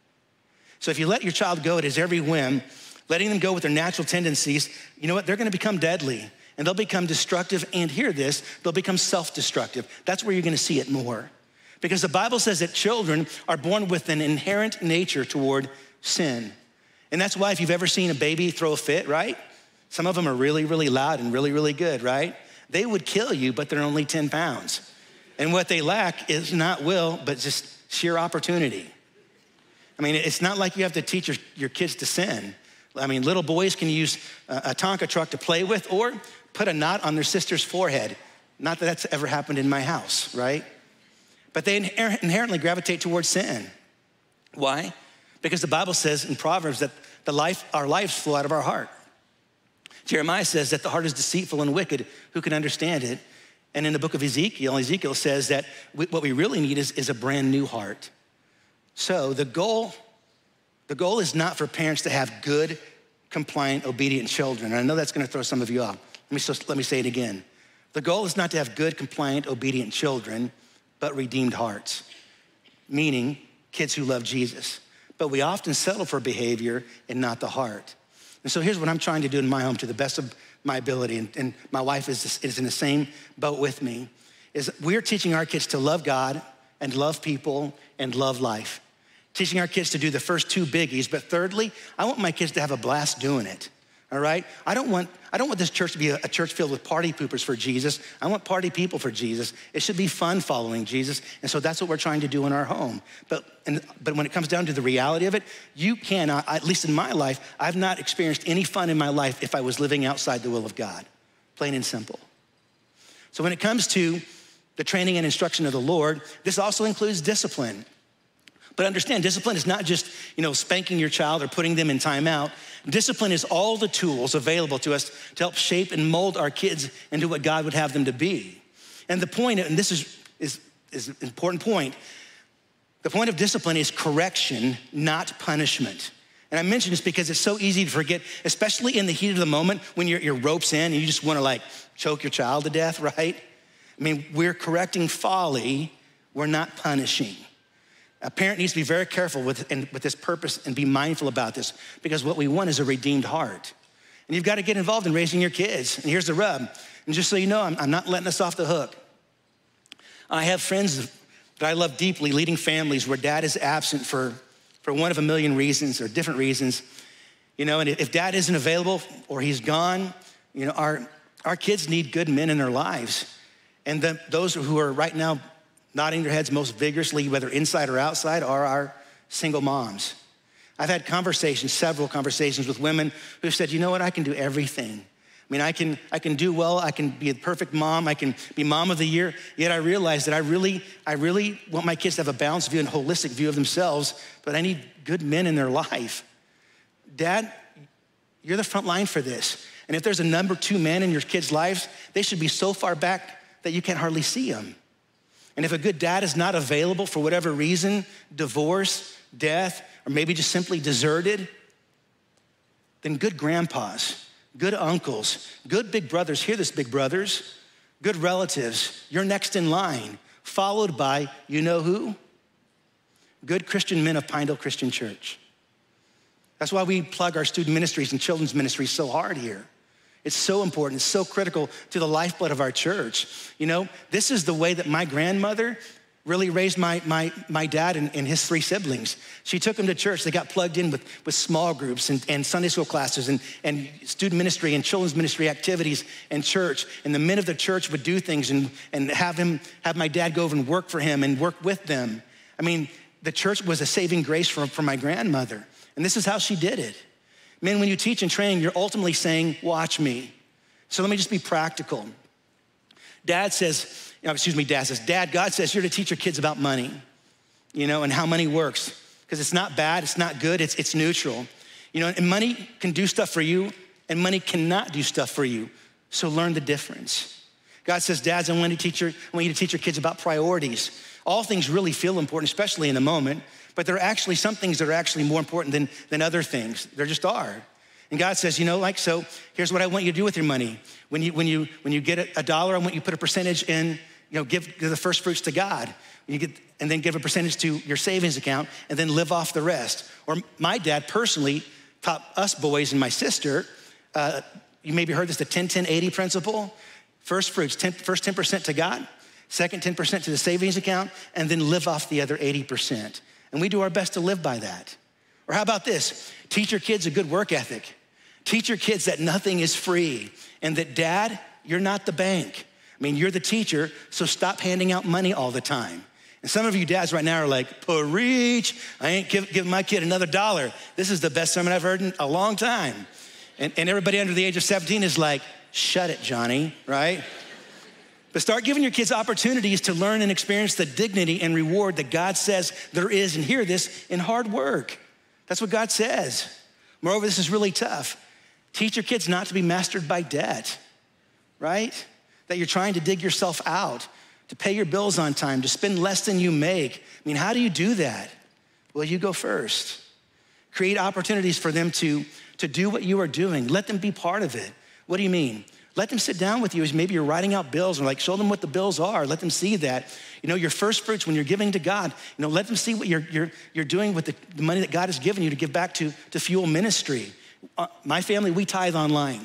So if you let your child go at his every whim, letting them go with their natural tendencies, you know what, they're gonna become deadly, and they'll become destructive, and hear this, they'll become self-destructive. That's where you're gonna see it more. Because the Bible says that children are born with an inherent nature toward sin. And that's why if you've ever seen a baby throw a fit, right? Some of them are really, really loud and really, really good, right? They would kill you, but they're only ten pounds. And what they lack is not will, but just sheer opportunity. I mean, it's not like you have to teach your, your kids to sin. I mean, little boys can use a, a Tonka truck to play with or put a knot on their sister's forehead. Not that that's ever happened in my house, right? But they inher- inherently gravitate towards sin. Why? Because the Bible says in Proverbs that the life, our lives flow out of our heart. Jeremiah says that the heart is deceitful and wicked. Who can understand it? And in the book of Ezekiel, Ezekiel says that we, what we really need is, is a brand new heart. So the goal, the goal is not for parents to have good, compliant, obedient children. And I know that's gonna throw some of you off. Let me, so, let me say it again. The goal is not to have good, compliant, obedient children, but redeemed hearts, meaning kids who love Jesus. But we often settle for behavior and not the heart. And so here's what I'm trying to do in my home to the best of my ability, and, and my wife is, is in the same boat with me, is we're teaching our kids to love God and love people and love life. Teaching our kids to do the first two biggies, but thirdly, I want my kids to have a blast doing it, all right? I don't want, I don't want this church to be a, a church filled with party poopers for Jesus. I want party people for Jesus. It should be fun following Jesus, and so that's what we're trying to do in our home. But, and, but when it comes down to the reality of it, you cannot, at least in my life, I've not experienced any fun in my life if I was living outside the will of God, plain and simple. So when it comes to the training and instruction of the Lord, this also includes discipline. But understand, discipline is not just, you know, spanking your child or putting them in timeout. Discipline is all the tools available to us to help shape and mold our kids into what God would have them to be. And the point, and this is, is, is an important point, the point of discipline is correction, not punishment. And I mention this because it's so easy to forget, especially in the heat of the moment when your, your rope's in and you just wanna like choke your child to death, right? I mean, we're correcting folly, we're not punishing. A parent needs to be very careful with, and, with this purpose and be mindful about this, because what we want is a redeemed heart. And you've got to get involved in raising your kids. And here's the rub. And just so you know, I'm, I'm not letting us off the hook. I have friends that I love deeply leading families where dad is absent for, for one of a million reasons or different reasons. You know, and if dad isn't available or he's gone, you know, our, our kids need good men in their lives. And the, those who are right now nodding their heads most vigorously, whether inside or outside, are our single moms. I've had conversations, several conversations with women who said, you know what, I can do everything. I mean, I can, I can do well, I can be a perfect mom, I can be mom of the year, yet I realize that I really, I really want my kids to have a balanced view and holistic view of themselves, but I need good men in their life. Dad, you're the front line for this. And if there's a number two man in your kids' lives, they should be so far back that you can't hardly see them. And if a good dad is not available for whatever reason, divorce, death, or maybe just simply deserted, then good grandpas, good uncles, good big brothers, hear this, big brothers, good relatives, you're next in line, followed by, you know who? Good Christian men of Pinedale Christian Church. That's why we plug our student ministries and children's ministries so hard here. It's so important, it's so critical to the lifeblood of our church. You know, this is the way that my grandmother really raised my, my, my dad and, and his three siblings. She took them to church. They got plugged in with, with small groups and, and Sunday school classes and, and student ministry and children's ministry activities and church. And the men of the church would do things and, and have him, have my dad go over and work for him and work with them. I mean, the church was a saving grace for, for my grandmother. And this is how she did it. Men, when you teach and train, you're ultimately saying, watch me. So let me just be practical. Dad says, you know, excuse me, dad says, Dad, God says you're to teach your kids about money, you know, and how money works. Because it's not bad, it's not good, it's, it's neutral. You know, and money can do stuff for you, and money cannot do stuff for you. So learn the difference. God says, dads, I want, to teach your, I want you to teach your kids about priorities. All things really feel important, especially in the moment, but there are actually some things that are actually more important than, than other things. There just are. And God says, you know, like, so here's what I want you to do with your money. When you, when you, when you get a, a dollar, I want you to put a percentage in, you know, give, give the first fruits to God. When you get, and then give a percentage to your savings account and then live off the rest. Or my dad personally taught us boys and my sister, uh, you maybe heard this, the ten ten eighty principle. First fruits, ten, first ten percent to God, second ten percent to the savings account, and then live off the other eighty percent. And we do our best to live by that. Or how about this? Teach your kids a good work ethic. Teach your kids that nothing is free and that, Dad, you're not the bank. I mean, you're the teacher, so stop handing out money all the time. And some of you dads right now are like, preach, I ain't give, giving my kid another dollar. This is the best sermon I've heard in a long time. And, and everybody under the age of seventeen is like, shut it, Johnny, right? But start giving your kids opportunities to learn and experience the dignity and reward that God says there is, and hear this, in hard work. That's what God says. Moreover, this is really tough. Teach your kids not to be mastered by debt, right? That you're trying to dig yourself out, to pay your bills on time, to spend less than you make. I mean, how do you do that? Well, you go first. Create opportunities for them to, to do what you are doing. Let them be part of it. What do you mean? Let them sit down with you as maybe you're writing out bills, or like show them what the bills are. Let them see that. You know, your first fruits when you're giving to God, you know, let them see what you're, you're, you're doing with the, the money that God has given you to give back to, to fuel ministry. Uh, my family, we tithe online.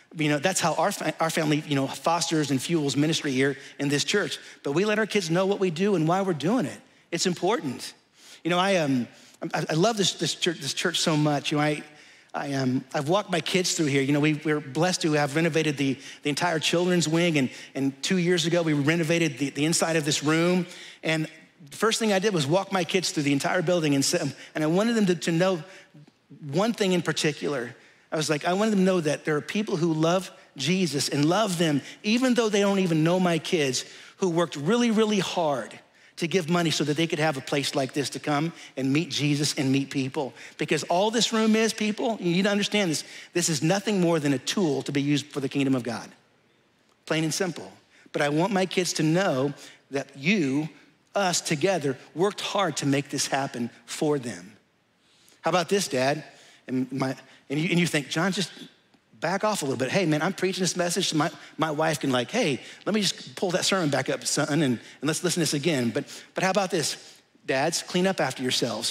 You know, that's how our, our family, you know, fosters and fuels ministry here in this church. But we let our kids know what we do and why we're doing it. It's important. You know, I um, I, I love this this church this church so much. You know, I I um, I've walked my kids through here. You know, we, we're blessed to have renovated the the entire children's wing, and and two years ago we renovated the, the inside of this room. And the first thing I did was walk my kids through the entire building, and and I wanted them to, to know one thing in particular. I was like, I wanted them to know that there are people who love Jesus and love them, even though they don't even know my kids, who worked really, really hard to give money so that they could have a place like this to come and meet Jesus and meet people. Because all this room is, people, you need to understand this, this is nothing more than a tool to be used for the kingdom of God. Plain and simple. But I want my kids to know that you, us together, worked hard to make this happen for them. How about this, Dad? And my And you, and you think, John, just back off a little bit. Hey, man, I'm preaching this message. My, my wife can like, hey, let me just pull that sermon back up, son, and, and let's listen to this again. But, but how about this? Dads, clean up after yourselves.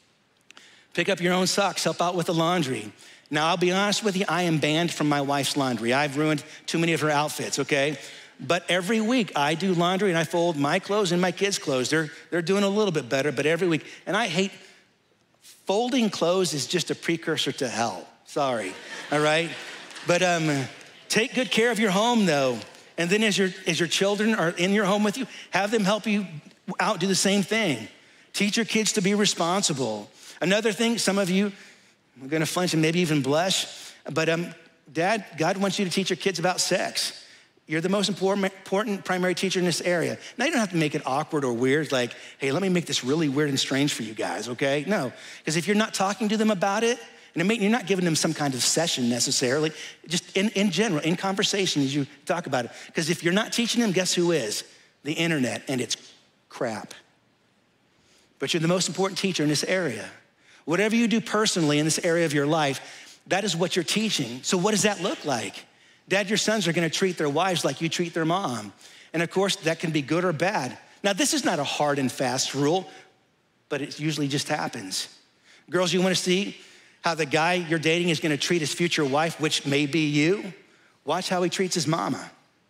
Pick up your own socks, help out with the laundry. Now, I'll be honest with you, I am banned from my wife's laundry. I've ruined too many of her outfits, okay? But every week I do laundry and I fold my clothes and my kids' clothes. They're, they're doing a little bit better, but every week, and I hate, folding clothes is just a precursor to hell. Sorry, all right? But um, take good care of your home, though. And then as your, as your children are in your home with you, have them help you out do the same thing. Teach your kids to be responsible. Another thing, some of you are gonna flinch and maybe even blush, but um, Dad, God wants you to teach your kids about sex. You're the most important, important primary teacher in this area. Now, you don't have to make it awkward or weird, like, hey, let me make this really weird and strange for you guys, okay? No, because if you're not talking to them about it, and you're not giving them some kind of session necessarily, just in, in general, in conversation as you talk about it. Because if you're not teaching them, guess who is? The internet, and it's crap. But you're the most important teacher in this area. Whatever you do personally in this area of your life, that is what you're teaching. So what does that look like? Dad, your sons are gonna treat their wives like you treat their mom. And of course, that can be good or bad. Now, this is not a hard and fast rule, but it usually just happens. Girls, you wanna see how the guy you're dating is gonna treat his future wife, which may be you? Watch how he treats his mama.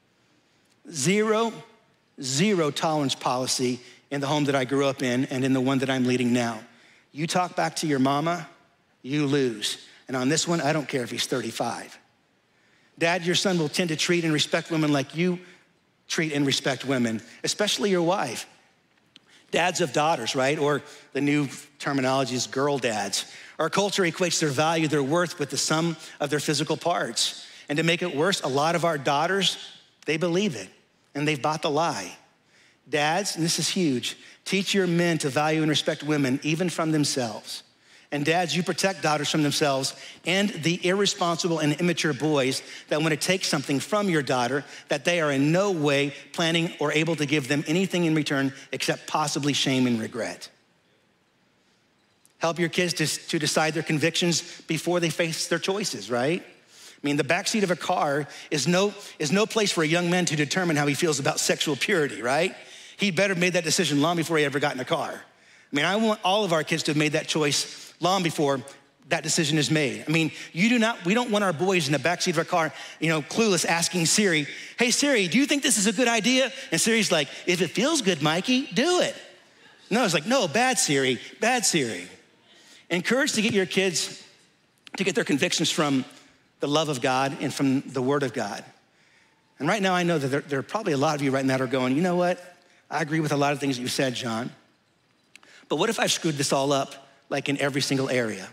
Zero, zero tolerance policy in the home that I grew up in and in the one that I'm leading now. You talk back to your mama, you lose. And on this one, I don't care if he's thirty-five. Dad, your son will tend to treat and respect women like you treat and respect women, especially your wife. Dads of daughters, right? Or the new terminology is girl dads. Our culture equates their value, their worth with the sum of their physical parts. And to make it worse, a lot of our daughters, they believe it and they've bought the lie. Dads, and this is huge, teach your men to value and respect women even from themselves. And dads, you protect daughters from themselves and the irresponsible and immature boys that want to take something from your daughter that they are in no way planning or able to give them anything in return except possibly shame and regret. Help your kids to, to decide their convictions before they face their choices, right? I mean, the backseat of a car is no, is no place for a young man to determine how he feels about sexual purity, right? He better have made that decision long before he ever got in a car. I mean, I want all of our kids to have made that choice long before that decision is made. I mean, you do not, we don't want our boys in the backseat of a car, you know, clueless, asking Siri, hey Siri, do you think this is a good idea? And Siri's like, if it feels good, Mikey, do it. No, it's like, no, bad Siri, bad Siri. Encourage to get your kids to get their convictions from the love of God and from the word of God. And right now I know that there, there are probably a lot of you right now that are going, you know what? I agree with a lot of things that you said, John. But what if I screwed this all up like in every single area?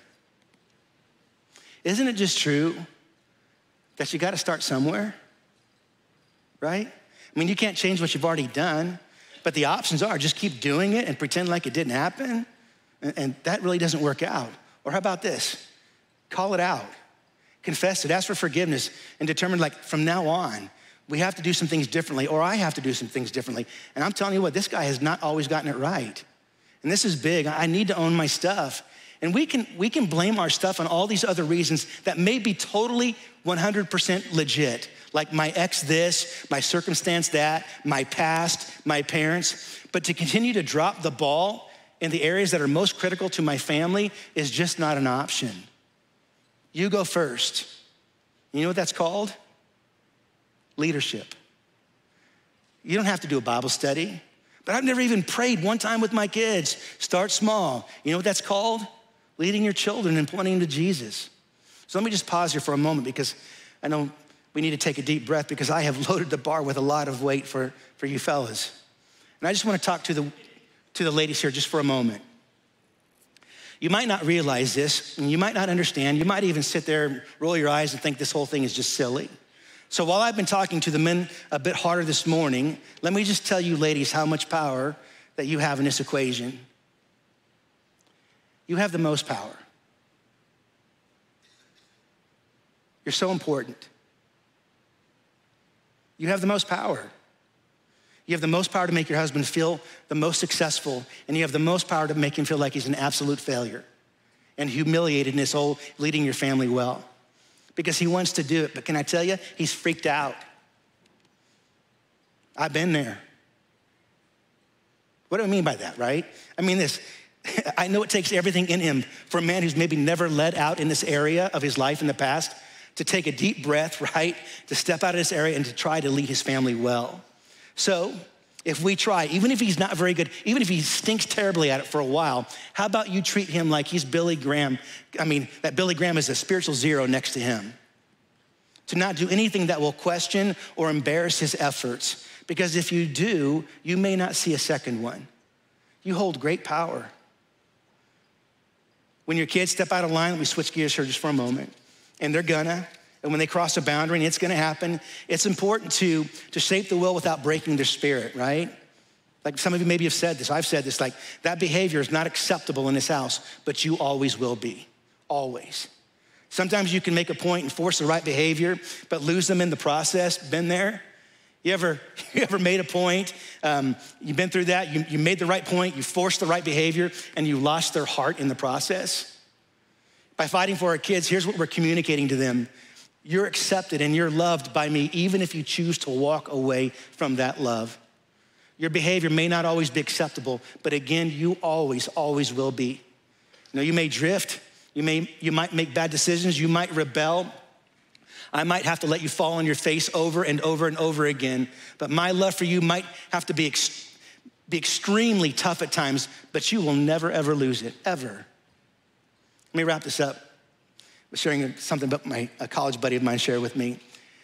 Isn't it just true that you gotta start somewhere, right? I mean, you can't change what you've already done, but the options are just keep doing it and pretend like it didn't happen, and, and that really doesn't work out. Or how about this? Call it out, confess it, ask for forgiveness, and determine like from now on, we have to do some things differently, or I have to do some things differently. And I'm telling you what, this guy has not always gotten it right. And this is big, I need to own my stuff. And we can, we can blame our stuff on all these other reasons that may be totally one hundred percent legit, like my ex this, my circumstance that, my past, my parents. But to continue to drop the ball in the areas that are most critical to my family is just not an option. You go first. You know what that's called? Leadership. You don't have to do a Bible study, but I've never even prayed one time with my kids. Start small. You know what that's called? Leading your children and pointing them to Jesus. So let me just pause here for a moment because I know we need to take a deep breath because I have loaded the bar with a lot of weight for, for you fellas. And I just want to talk to the, to the ladies here just for a moment. You might not realize this, and you might not understand. You might even sit there and roll your eyes and think this whole thing is just silly. So while I've been talking to the men a bit harder this morning, let me just tell you ladies how much power that you have in this equation. You have the most power. You're so important. You have the most power. You have the most power to make your husband feel the most successful, and you have the most power to make him feel like he's an absolute failure and humiliated in this whole leading your family well. Because he wants to do it, but can I tell you, he's freaked out. I've been there. What do I mean by that, right? I mean this, I know it takes everything in him for a man who's maybe never led out in this area of his life in the past to take a deep breath, right? To step out of this area and to try to lead his family well. So if we try, even if he's not very good, even if he stinks terribly at it for a while, how about you treat him like he's Billy Graham? I mean, that Billy Graham is a spiritual zero next to him. To not do anything that will question or embarrass his efforts. Because if you do, you may not see a second one. You hold great power. When your kids step out of line, let me switch gears here just for a moment. And they're gonna. And when they cross a boundary, and it's gonna happen, it's important to, to shape the will without breaking their spirit, right? Like some of you maybe have said this, I've said this, like that behavior is not acceptable in this house, but you always will be, always. Sometimes you can make a point and force the right behavior, but lose them in the process. Been there? You ever, you ever made a point, um, you've been through that, you, you made the right point, you forced the right behavior, and you lost their heart in the process? By fighting for our kids, here's what we're communicating to them. You're accepted and you're loved by me, even if you choose to walk away from that love. Your behavior may not always be acceptable, but again, you always, always will be. You know, you may drift, you, may, you might make bad decisions, you might rebel. I might have to let you fall on your face over and over and over again, but my love for you might have to be, ex- be extremely tough at times, but you will never, ever lose it, ever. Let me wrap this up with sharing something about my a college buddy of mine shared with me.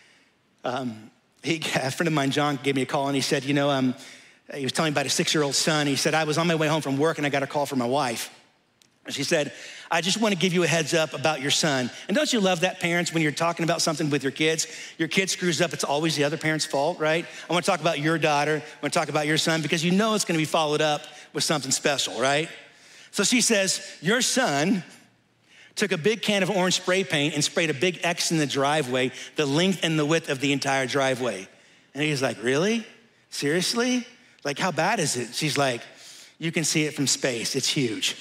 Um, he, a friend of mine, John, gave me a call and he said, you know, um, he was telling me about a six-year-old son. He said, I was on my way home from work and I got a call from my wife. And she said, I just want to give you a heads up about your son. And don't you love that, parents, when you're talking about something with your kids, your kid screws up, it's always the other parent's fault, right? I want to talk about your daughter, I want to talk about your son, because you know it's going to be followed up with something special, right? So she says, your son took a big can of orange spray paint and sprayed a big X in the driveway, the length and the width of the entire driveway. And he's like, really? Seriously? Like, how bad is it? She's like, you can see it from space, it's huge.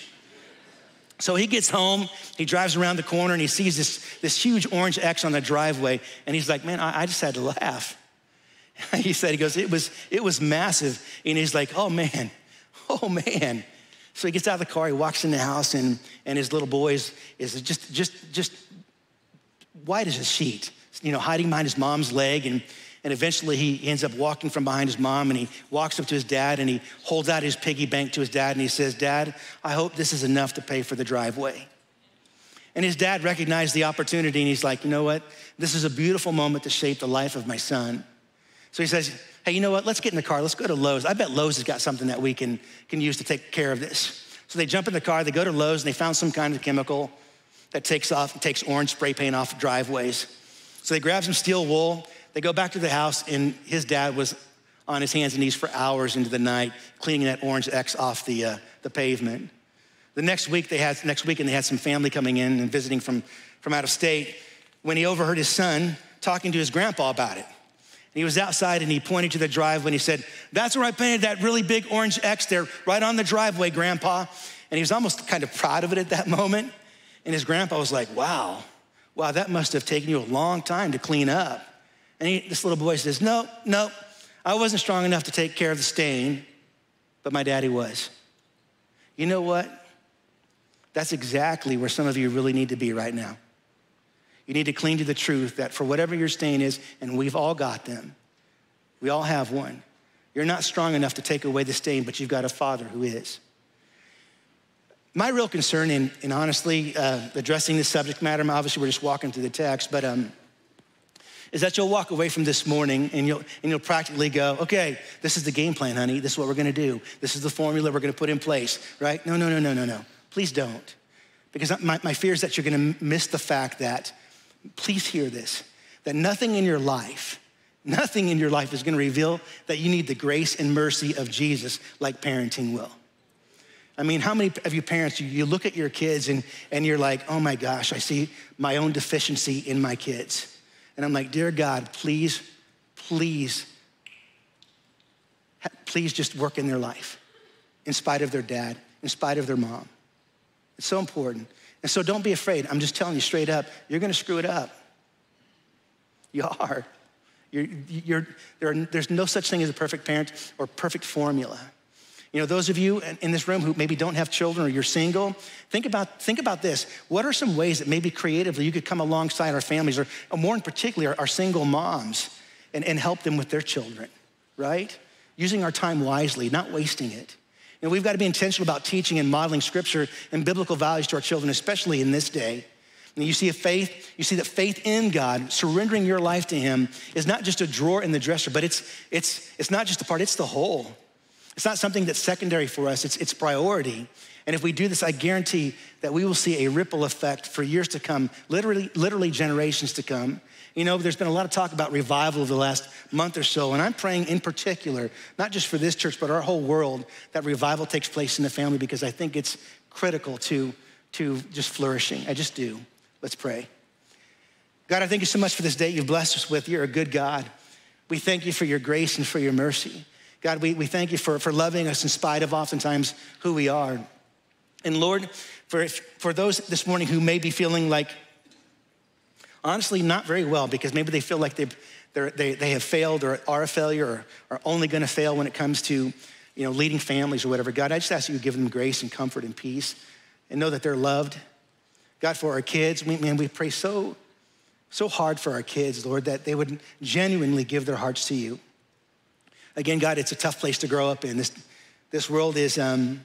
So he gets home, he drives around the corner and he sees this, this huge orange X on the driveway. And he's like, man, I, I just had to laugh. He said, he goes, it was, it was massive. And he's like, oh man, oh man. So he gets out of the car, he walks in the house, and, and his little boy is, is just, just, just white as a sheet, you know, hiding behind his mom's leg. And, and eventually he ends up walking from behind his mom, and he walks up to his dad and he holds out his piggy bank to his dad and he says, Dad, I hope this is enough to pay for the driveway. And his dad recognized the opportunity and he's like, you know what? This is a beautiful moment to shape the life of my son. So he says, hey, you know what? Let's get in the car. Let's go to Lowe's. I bet Lowe's has got something that we can, can use to take care of this. So they jump in the car, they go to Lowe's, and they found some kind of chemical that takes off, takes orange spray paint off driveways. So they grab some steel wool, they go back to the house, and his dad was on his hands and knees for hours into the night, cleaning that orange X off the, uh, the pavement. The next week, they had, next weekend, they had some family coming in and visiting from, from out of state when he overheard his son talking to his grandpa about it. He was outside and he pointed to the driveway and he said, that's where I painted that really big orange X there, right on the driveway, Grandpa. And he was almost kind of proud of it at that moment. And his grandpa was like, wow, wow, that must have taken you a long time to clean up. And he, this little boy says, no, no, I wasn't strong enough to take care of the stain, but my daddy was. You know what? That's exactly where some of you really need to be right now. You need to cling to the truth that for whatever your stain is, and we've all got them, we all have one. You're not strong enough to take away the stain, but you've got a Father who is. My real concern in, in honestly uh, addressing this subject matter, obviously we're just walking through the text, but um, is that you'll walk away from this morning and you'll, and you'll practically go, okay, this is the game plan, honey. This is what we're gonna do. This is the formula we're gonna put in place, right? No, no, no, no, no, no. Please don't. Because my, my fear is that you're gonna miss the fact that, please hear this, that nothing in your life, nothing in your life is gonna reveal that you need the grace and mercy of Jesus like parenting will. I mean, how many of you parents, you, you look at your kids and, and you're like, oh my gosh, I see my own deficiency in my kids. And I'm like, dear God, please, please, please just work in their life in spite of their dad, in spite of their mom. It's so important. And so don't be afraid. I'm just telling you straight up, you're gonna screw it up. You are. You're, you're, there are, there's no such thing as a perfect parent or perfect formula. You know, those of you in this room who maybe don't have children or you're single, think about, think about this. What are some ways that maybe creatively you could come alongside our families, or, or more in particular, our, our single moms, and, and help them with their children, right? Using our time wisely, not wasting it. You know, we've got to be intentional about teaching and modeling scripture and biblical values to our children, especially in this day. And you see a faith, you see that faith in God, surrendering your life to him, is not just a drawer in the dresser, but it's, it's, it's not just a part, it's the whole. It's not something that's secondary for us, it's, it's priority. And if we do this, I guarantee that we will see a ripple effect for years to come, literally, literally generations to come. You know, there's been a lot of talk about revival over the last month or so, and I'm praying in particular, not just for this church, but our whole world, that revival takes place in the family, because I think it's critical to, to just flourishing. I just do. Let's pray. God, I thank you so much for this day you've blessed us with. You're a good God. We thank you for your grace and for your mercy. God, we, we thank you for, for loving us in spite of oftentimes who we are. And Lord, for, for those this morning who may be feeling like, honestly, not very well, because maybe they feel like they've, they're, they they have failed or are a failure or are only gonna fail when it comes to, you know, leading families or whatever. God, I just ask you to give them grace and comfort and peace and know that they're loved. God, for our kids, we, man, we pray so, so hard for our kids, Lord, that they would genuinely give their hearts to you. Again, God, it's a tough place to grow up in. This, this world is, um,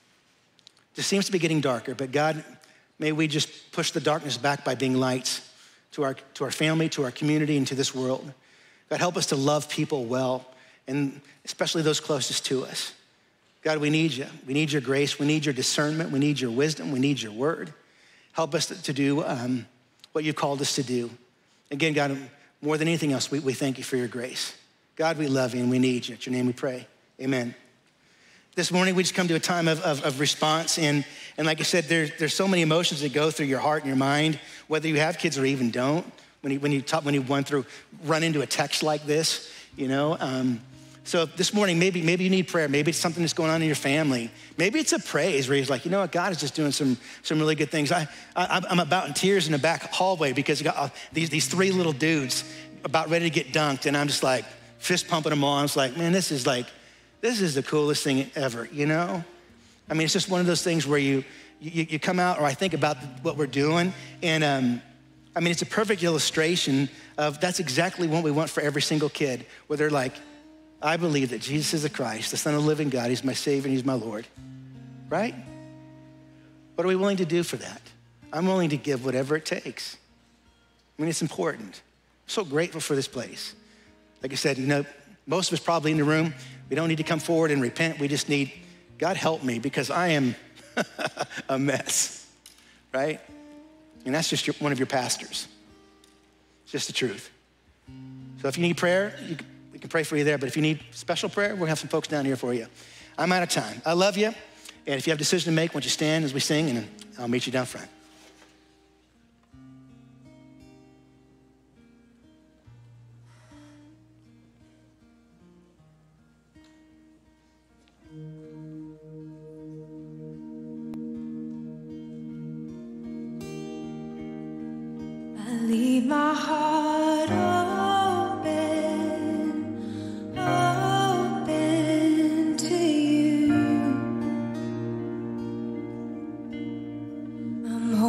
just seems to be getting darker, but God, may we just push the darkness back by being lights to our, to our family, to our community, and to this world. God, help us to love people well, and especially those closest to us. God, we need you. We need your grace. We need your discernment. We need your wisdom. We need your word. Help us to do um, what you've called us to do. Again, God, more than anything else, we, we thank you for your grace. God, we love you and we need you. At your name we pray, amen. This morning, we just come to a time of, of, of response. And, and like I said, there's, there's so many emotions that go through your heart and your mind, whether you have kids or even don't. When you, when you, talk, when you run, through, run into a text like this, you know. Um, so this morning, maybe, maybe you need prayer. Maybe it's something that's going on in your family. Maybe it's a praise where he's like, you know what, God is just doing some, some really good things. I, I, I'm about in tears in the back hallway because you got uh, these, these three little dudes about ready to get dunked. And I'm just like, fist pumping them all. I was like, man, this is like, this is the coolest thing ever, you know? I mean, it's just one of those things where you you, you come out, or I think about what we're doing, and um, I mean, it's a perfect illustration of that's exactly what we want for every single kid, where they're like, I believe that Jesus is the Christ, the Son of the living God. He's my Savior and he's my Lord, right? What are we willing to do for that? I'm willing to give whatever it takes. I mean, it's important. I'm so grateful for this place. Like I said, you know, most of us probably in the room, we don't need to come forward and repent. We just need, God help me, because I am a mess, right? And that's just your, one of your pastors. It's just the truth. So if you need prayer, you can, we can pray for you there. But if you need special prayer, we'll have some folks down here for you. I'm out of time. I love you. And if you have a decision to make, why don't you stand as we sing, and I'll meet you down front. Leave my heart open, open to you. I'm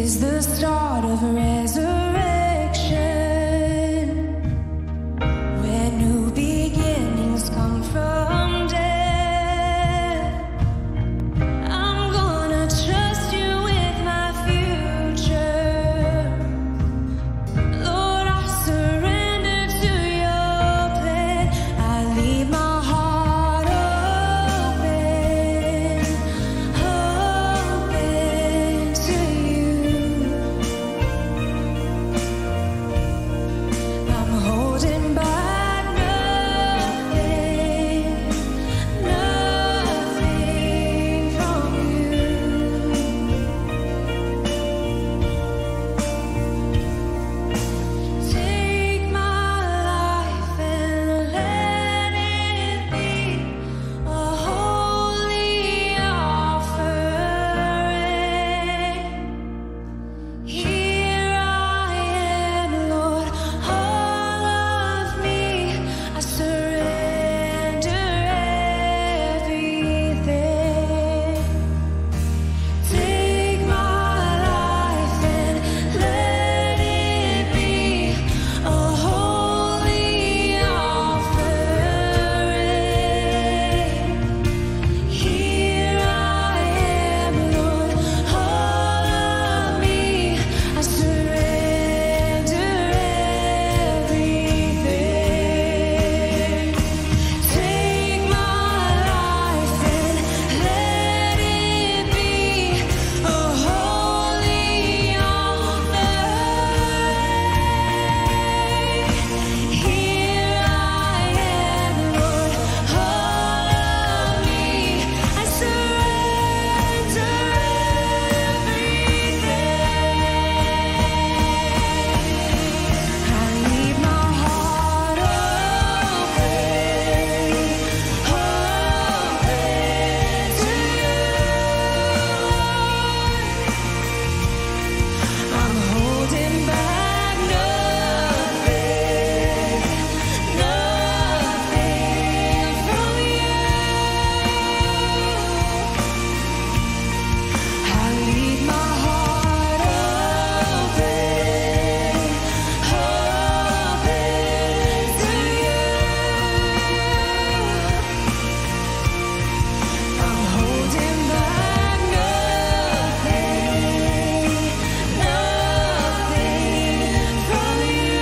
is the start of resurrection, where new beginnings come from death. I'm gonna trust you with my future. Lord, I surrender to your plan. I leave my heart open, open to you. I'm holding back nothing, nothing from you. Take my life and let it be a holy offering. Here I am, Lord, all of me. I surrender everything. Take my life and let it be a holy offering. Here I am, Lord, all of me. I surrender everything. Take my life and let it be a holy offering. Here I am, Lord, all of me. I surrender everything. I leave my heart open, open to you. I'm holding back nothing, nothing from you. I leave my heart open, open to you. I'm holding back nothing, nothing from you.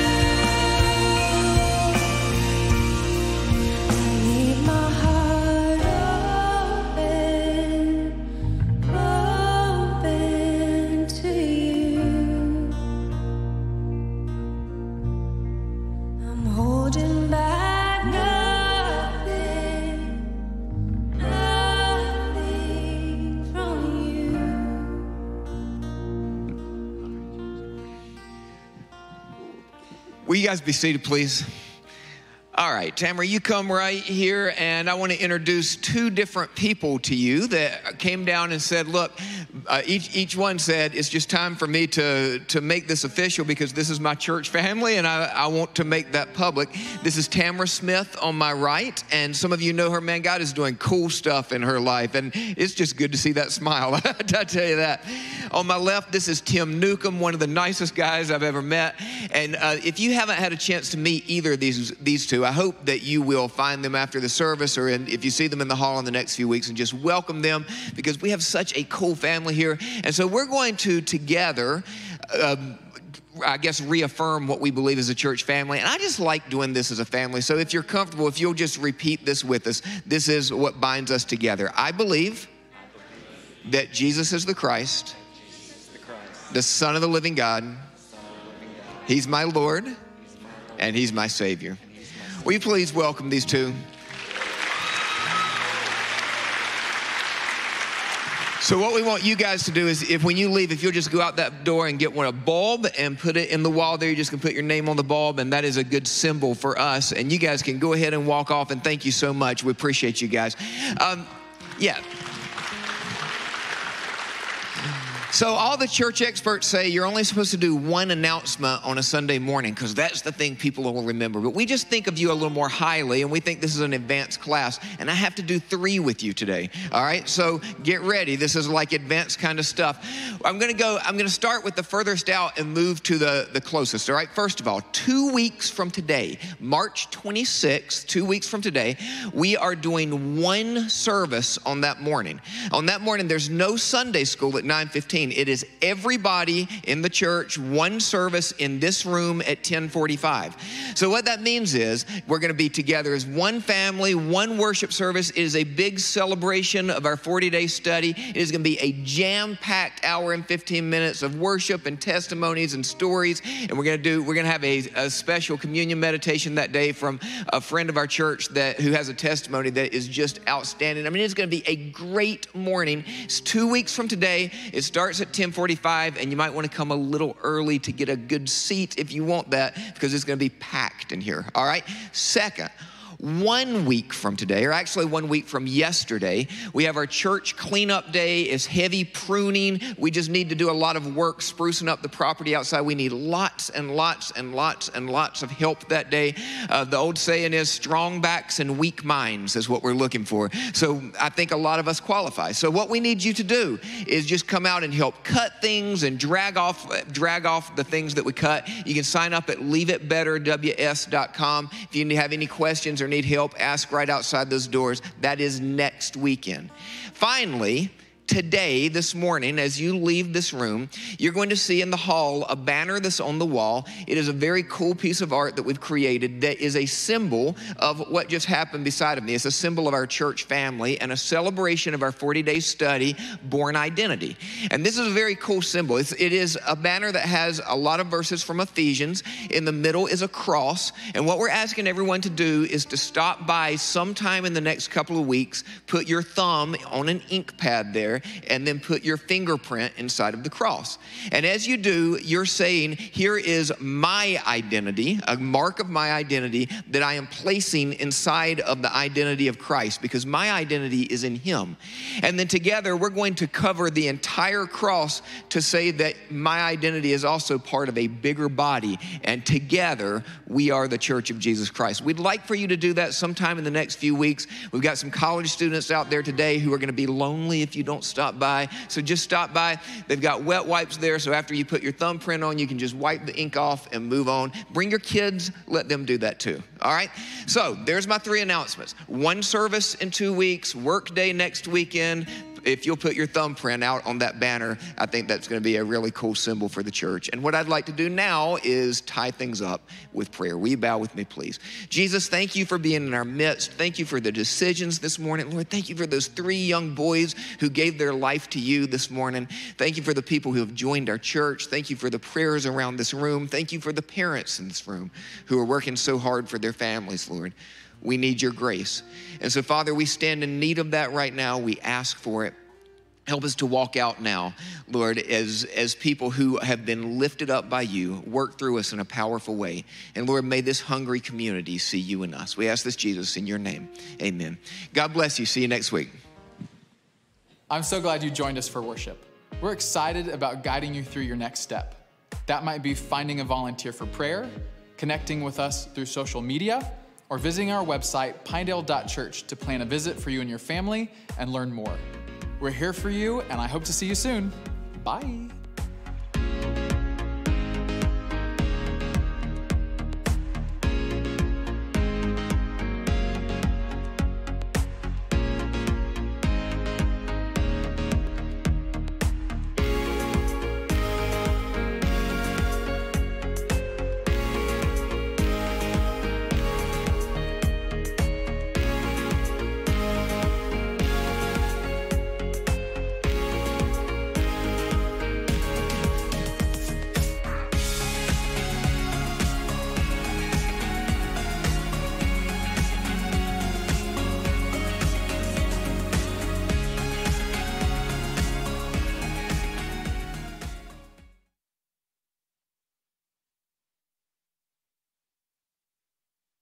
I leave my heart open, open to you. I'm holding back nothing, nothing from you. Will you guys be seated, please? All right, Tamara, you come right here, and I want to introduce two different people to you that came down and said, look, uh, each, each one said, it's just time for me to, to make this official because this is my church family, and I, I want to make that public. This is Tamara Smith on my right, and some of you know her. Man, God is doing cool stuff in her life, and it's just good to see that smile. I tell you that. On my left, this is Tim Newcomb, one of the nicest guys I've ever met, and uh, if you haven't had a chance to meet either of these, these two, I hope that you will find them after the service or in, if you see them in the hall in the next few weeks, and just welcome them because we have such a cool family here. And so we're going to together, um, I guess, reaffirm what we believe as a church family. And I just like doing this as a family. So if you're comfortable, if you'll just repeat this with us, this is what binds us together. I believe that Jesus is the Christ, the Son of the living God. He's my Lord, and He's my Savior. Will you please welcome these two? So what we want you guys to do is, if when you leave, if you'll just go out that door and get one a bulb and put it in the wall there, you just can put your name on the bulb, and that is a good symbol for us. And you guys can go ahead and walk off, and thank you so much. We appreciate you guys. Um, yeah. So all the church experts say you're only supposed to do one announcement on a Sunday morning because that's the thing people will remember. But we just think of you a little more highly, and we think this is an advanced class, and I have to do three with you today. All right, so get ready. This is like advanced kind of stuff. I'm gonna go, I'm gonna start with the furthest out and move to the, the closest. All right, first of all, two weeks from today, March twenty-sixth, two weeks from today, we are doing one service on that morning. On that morning, there's no Sunday school at nine fifteen. It is everybody in the church, one service in this room at ten forty-five. So what that means is we're going to be together as one family, one worship service. It is a big celebration of our forty-day study. It is going to be a jam-packed hour and fifteen minutes of worship and testimonies and stories. And we're going to do, we're going to have a, a special communion meditation that day from a friend of our church that who has a testimony that is just outstanding. I mean, it's going to be a great morning. It's two weeks from today. It starts at ten forty-five, and you might want to come a little early to get a good seat if you want that, because it's going to be packed in here, all right? Second, one week from today, or actually one week from yesterday, we have our church cleanup day. It's heavy pruning. We just need to do a lot of work sprucing up the property outside. We need lots and lots and lots and lots of help that day. Uh, the old saying is strong backs and weak minds is what we're looking for. So I think a lot of us qualify. So what we need you to do is just come out and help cut things and drag off, drag off the things that we cut. You can sign up at leave it better w s dot com. If you have any questions or need help, ask right outside those doors. That is next weekend. Finally, today, this morning, as you leave this room, you're going to see in the hall a banner that's on the wall. It is a very cool piece of art that we've created that is a symbol of what just happened beside of me. It's a symbol of our church family and a celebration of our forty-day study, Born Identity. And this is a very cool symbol. It's, it is a banner that has a lot of verses from Ephesians. In the middle is a cross. And what we're asking everyone to do is to stop by sometime in the next couple of weeks, put your thumb on an ink pad there, and then put your fingerprint inside of the cross. And as you do, you're saying, here is my identity, a mark of my identity that I am placing inside of the identity of Christ, because my identity is in him. And then together, we're going to cover the entire cross to say that my identity is also part of a bigger body, and together, we are the Church of Jesus Christ. We'd like for you to do that sometime in the next few weeks. We've got some college students out there today who are going to be lonely if you don't stop by. So just stop by. They've got wet wipes there, so after you put your thumbprint on, you can just wipe the ink off and move on. Bring your kids, let them do that too, all right? So there's my three announcements. One service in two weeks, work day next weekend. If you'll put your thumbprint out on that banner, I think that's going to be a really cool symbol for the church. And what I'd like to do now is tie things up with prayer. Will you bow with me, please? Jesus, thank you for being in our midst. Thank you for the decisions this morning. Lord, thank you for those three young boys who gave their life to you this morning. Thank you for the people who have joined our church. Thank you for the prayers around this room. Thank you for the parents in this room who are working so hard for their families, Lord. We need your grace. And so, Father, we stand in need of that right now. We ask for it. Help us to walk out now, Lord, as, as people who have been lifted up by you. Work through us in a powerful way. And Lord, may this hungry community see you in us. We ask this, Jesus, in your name. Amen. God bless you. See you next week. I'm so glad you joined us for worship. We're excited about guiding you through your next step. That might be finding a volunteer for prayer, connecting with us through social media, or visiting our website, pinedale dot church, to plan a visit for you and your family and learn more. We're here for you, and I hope to see you soon. Bye.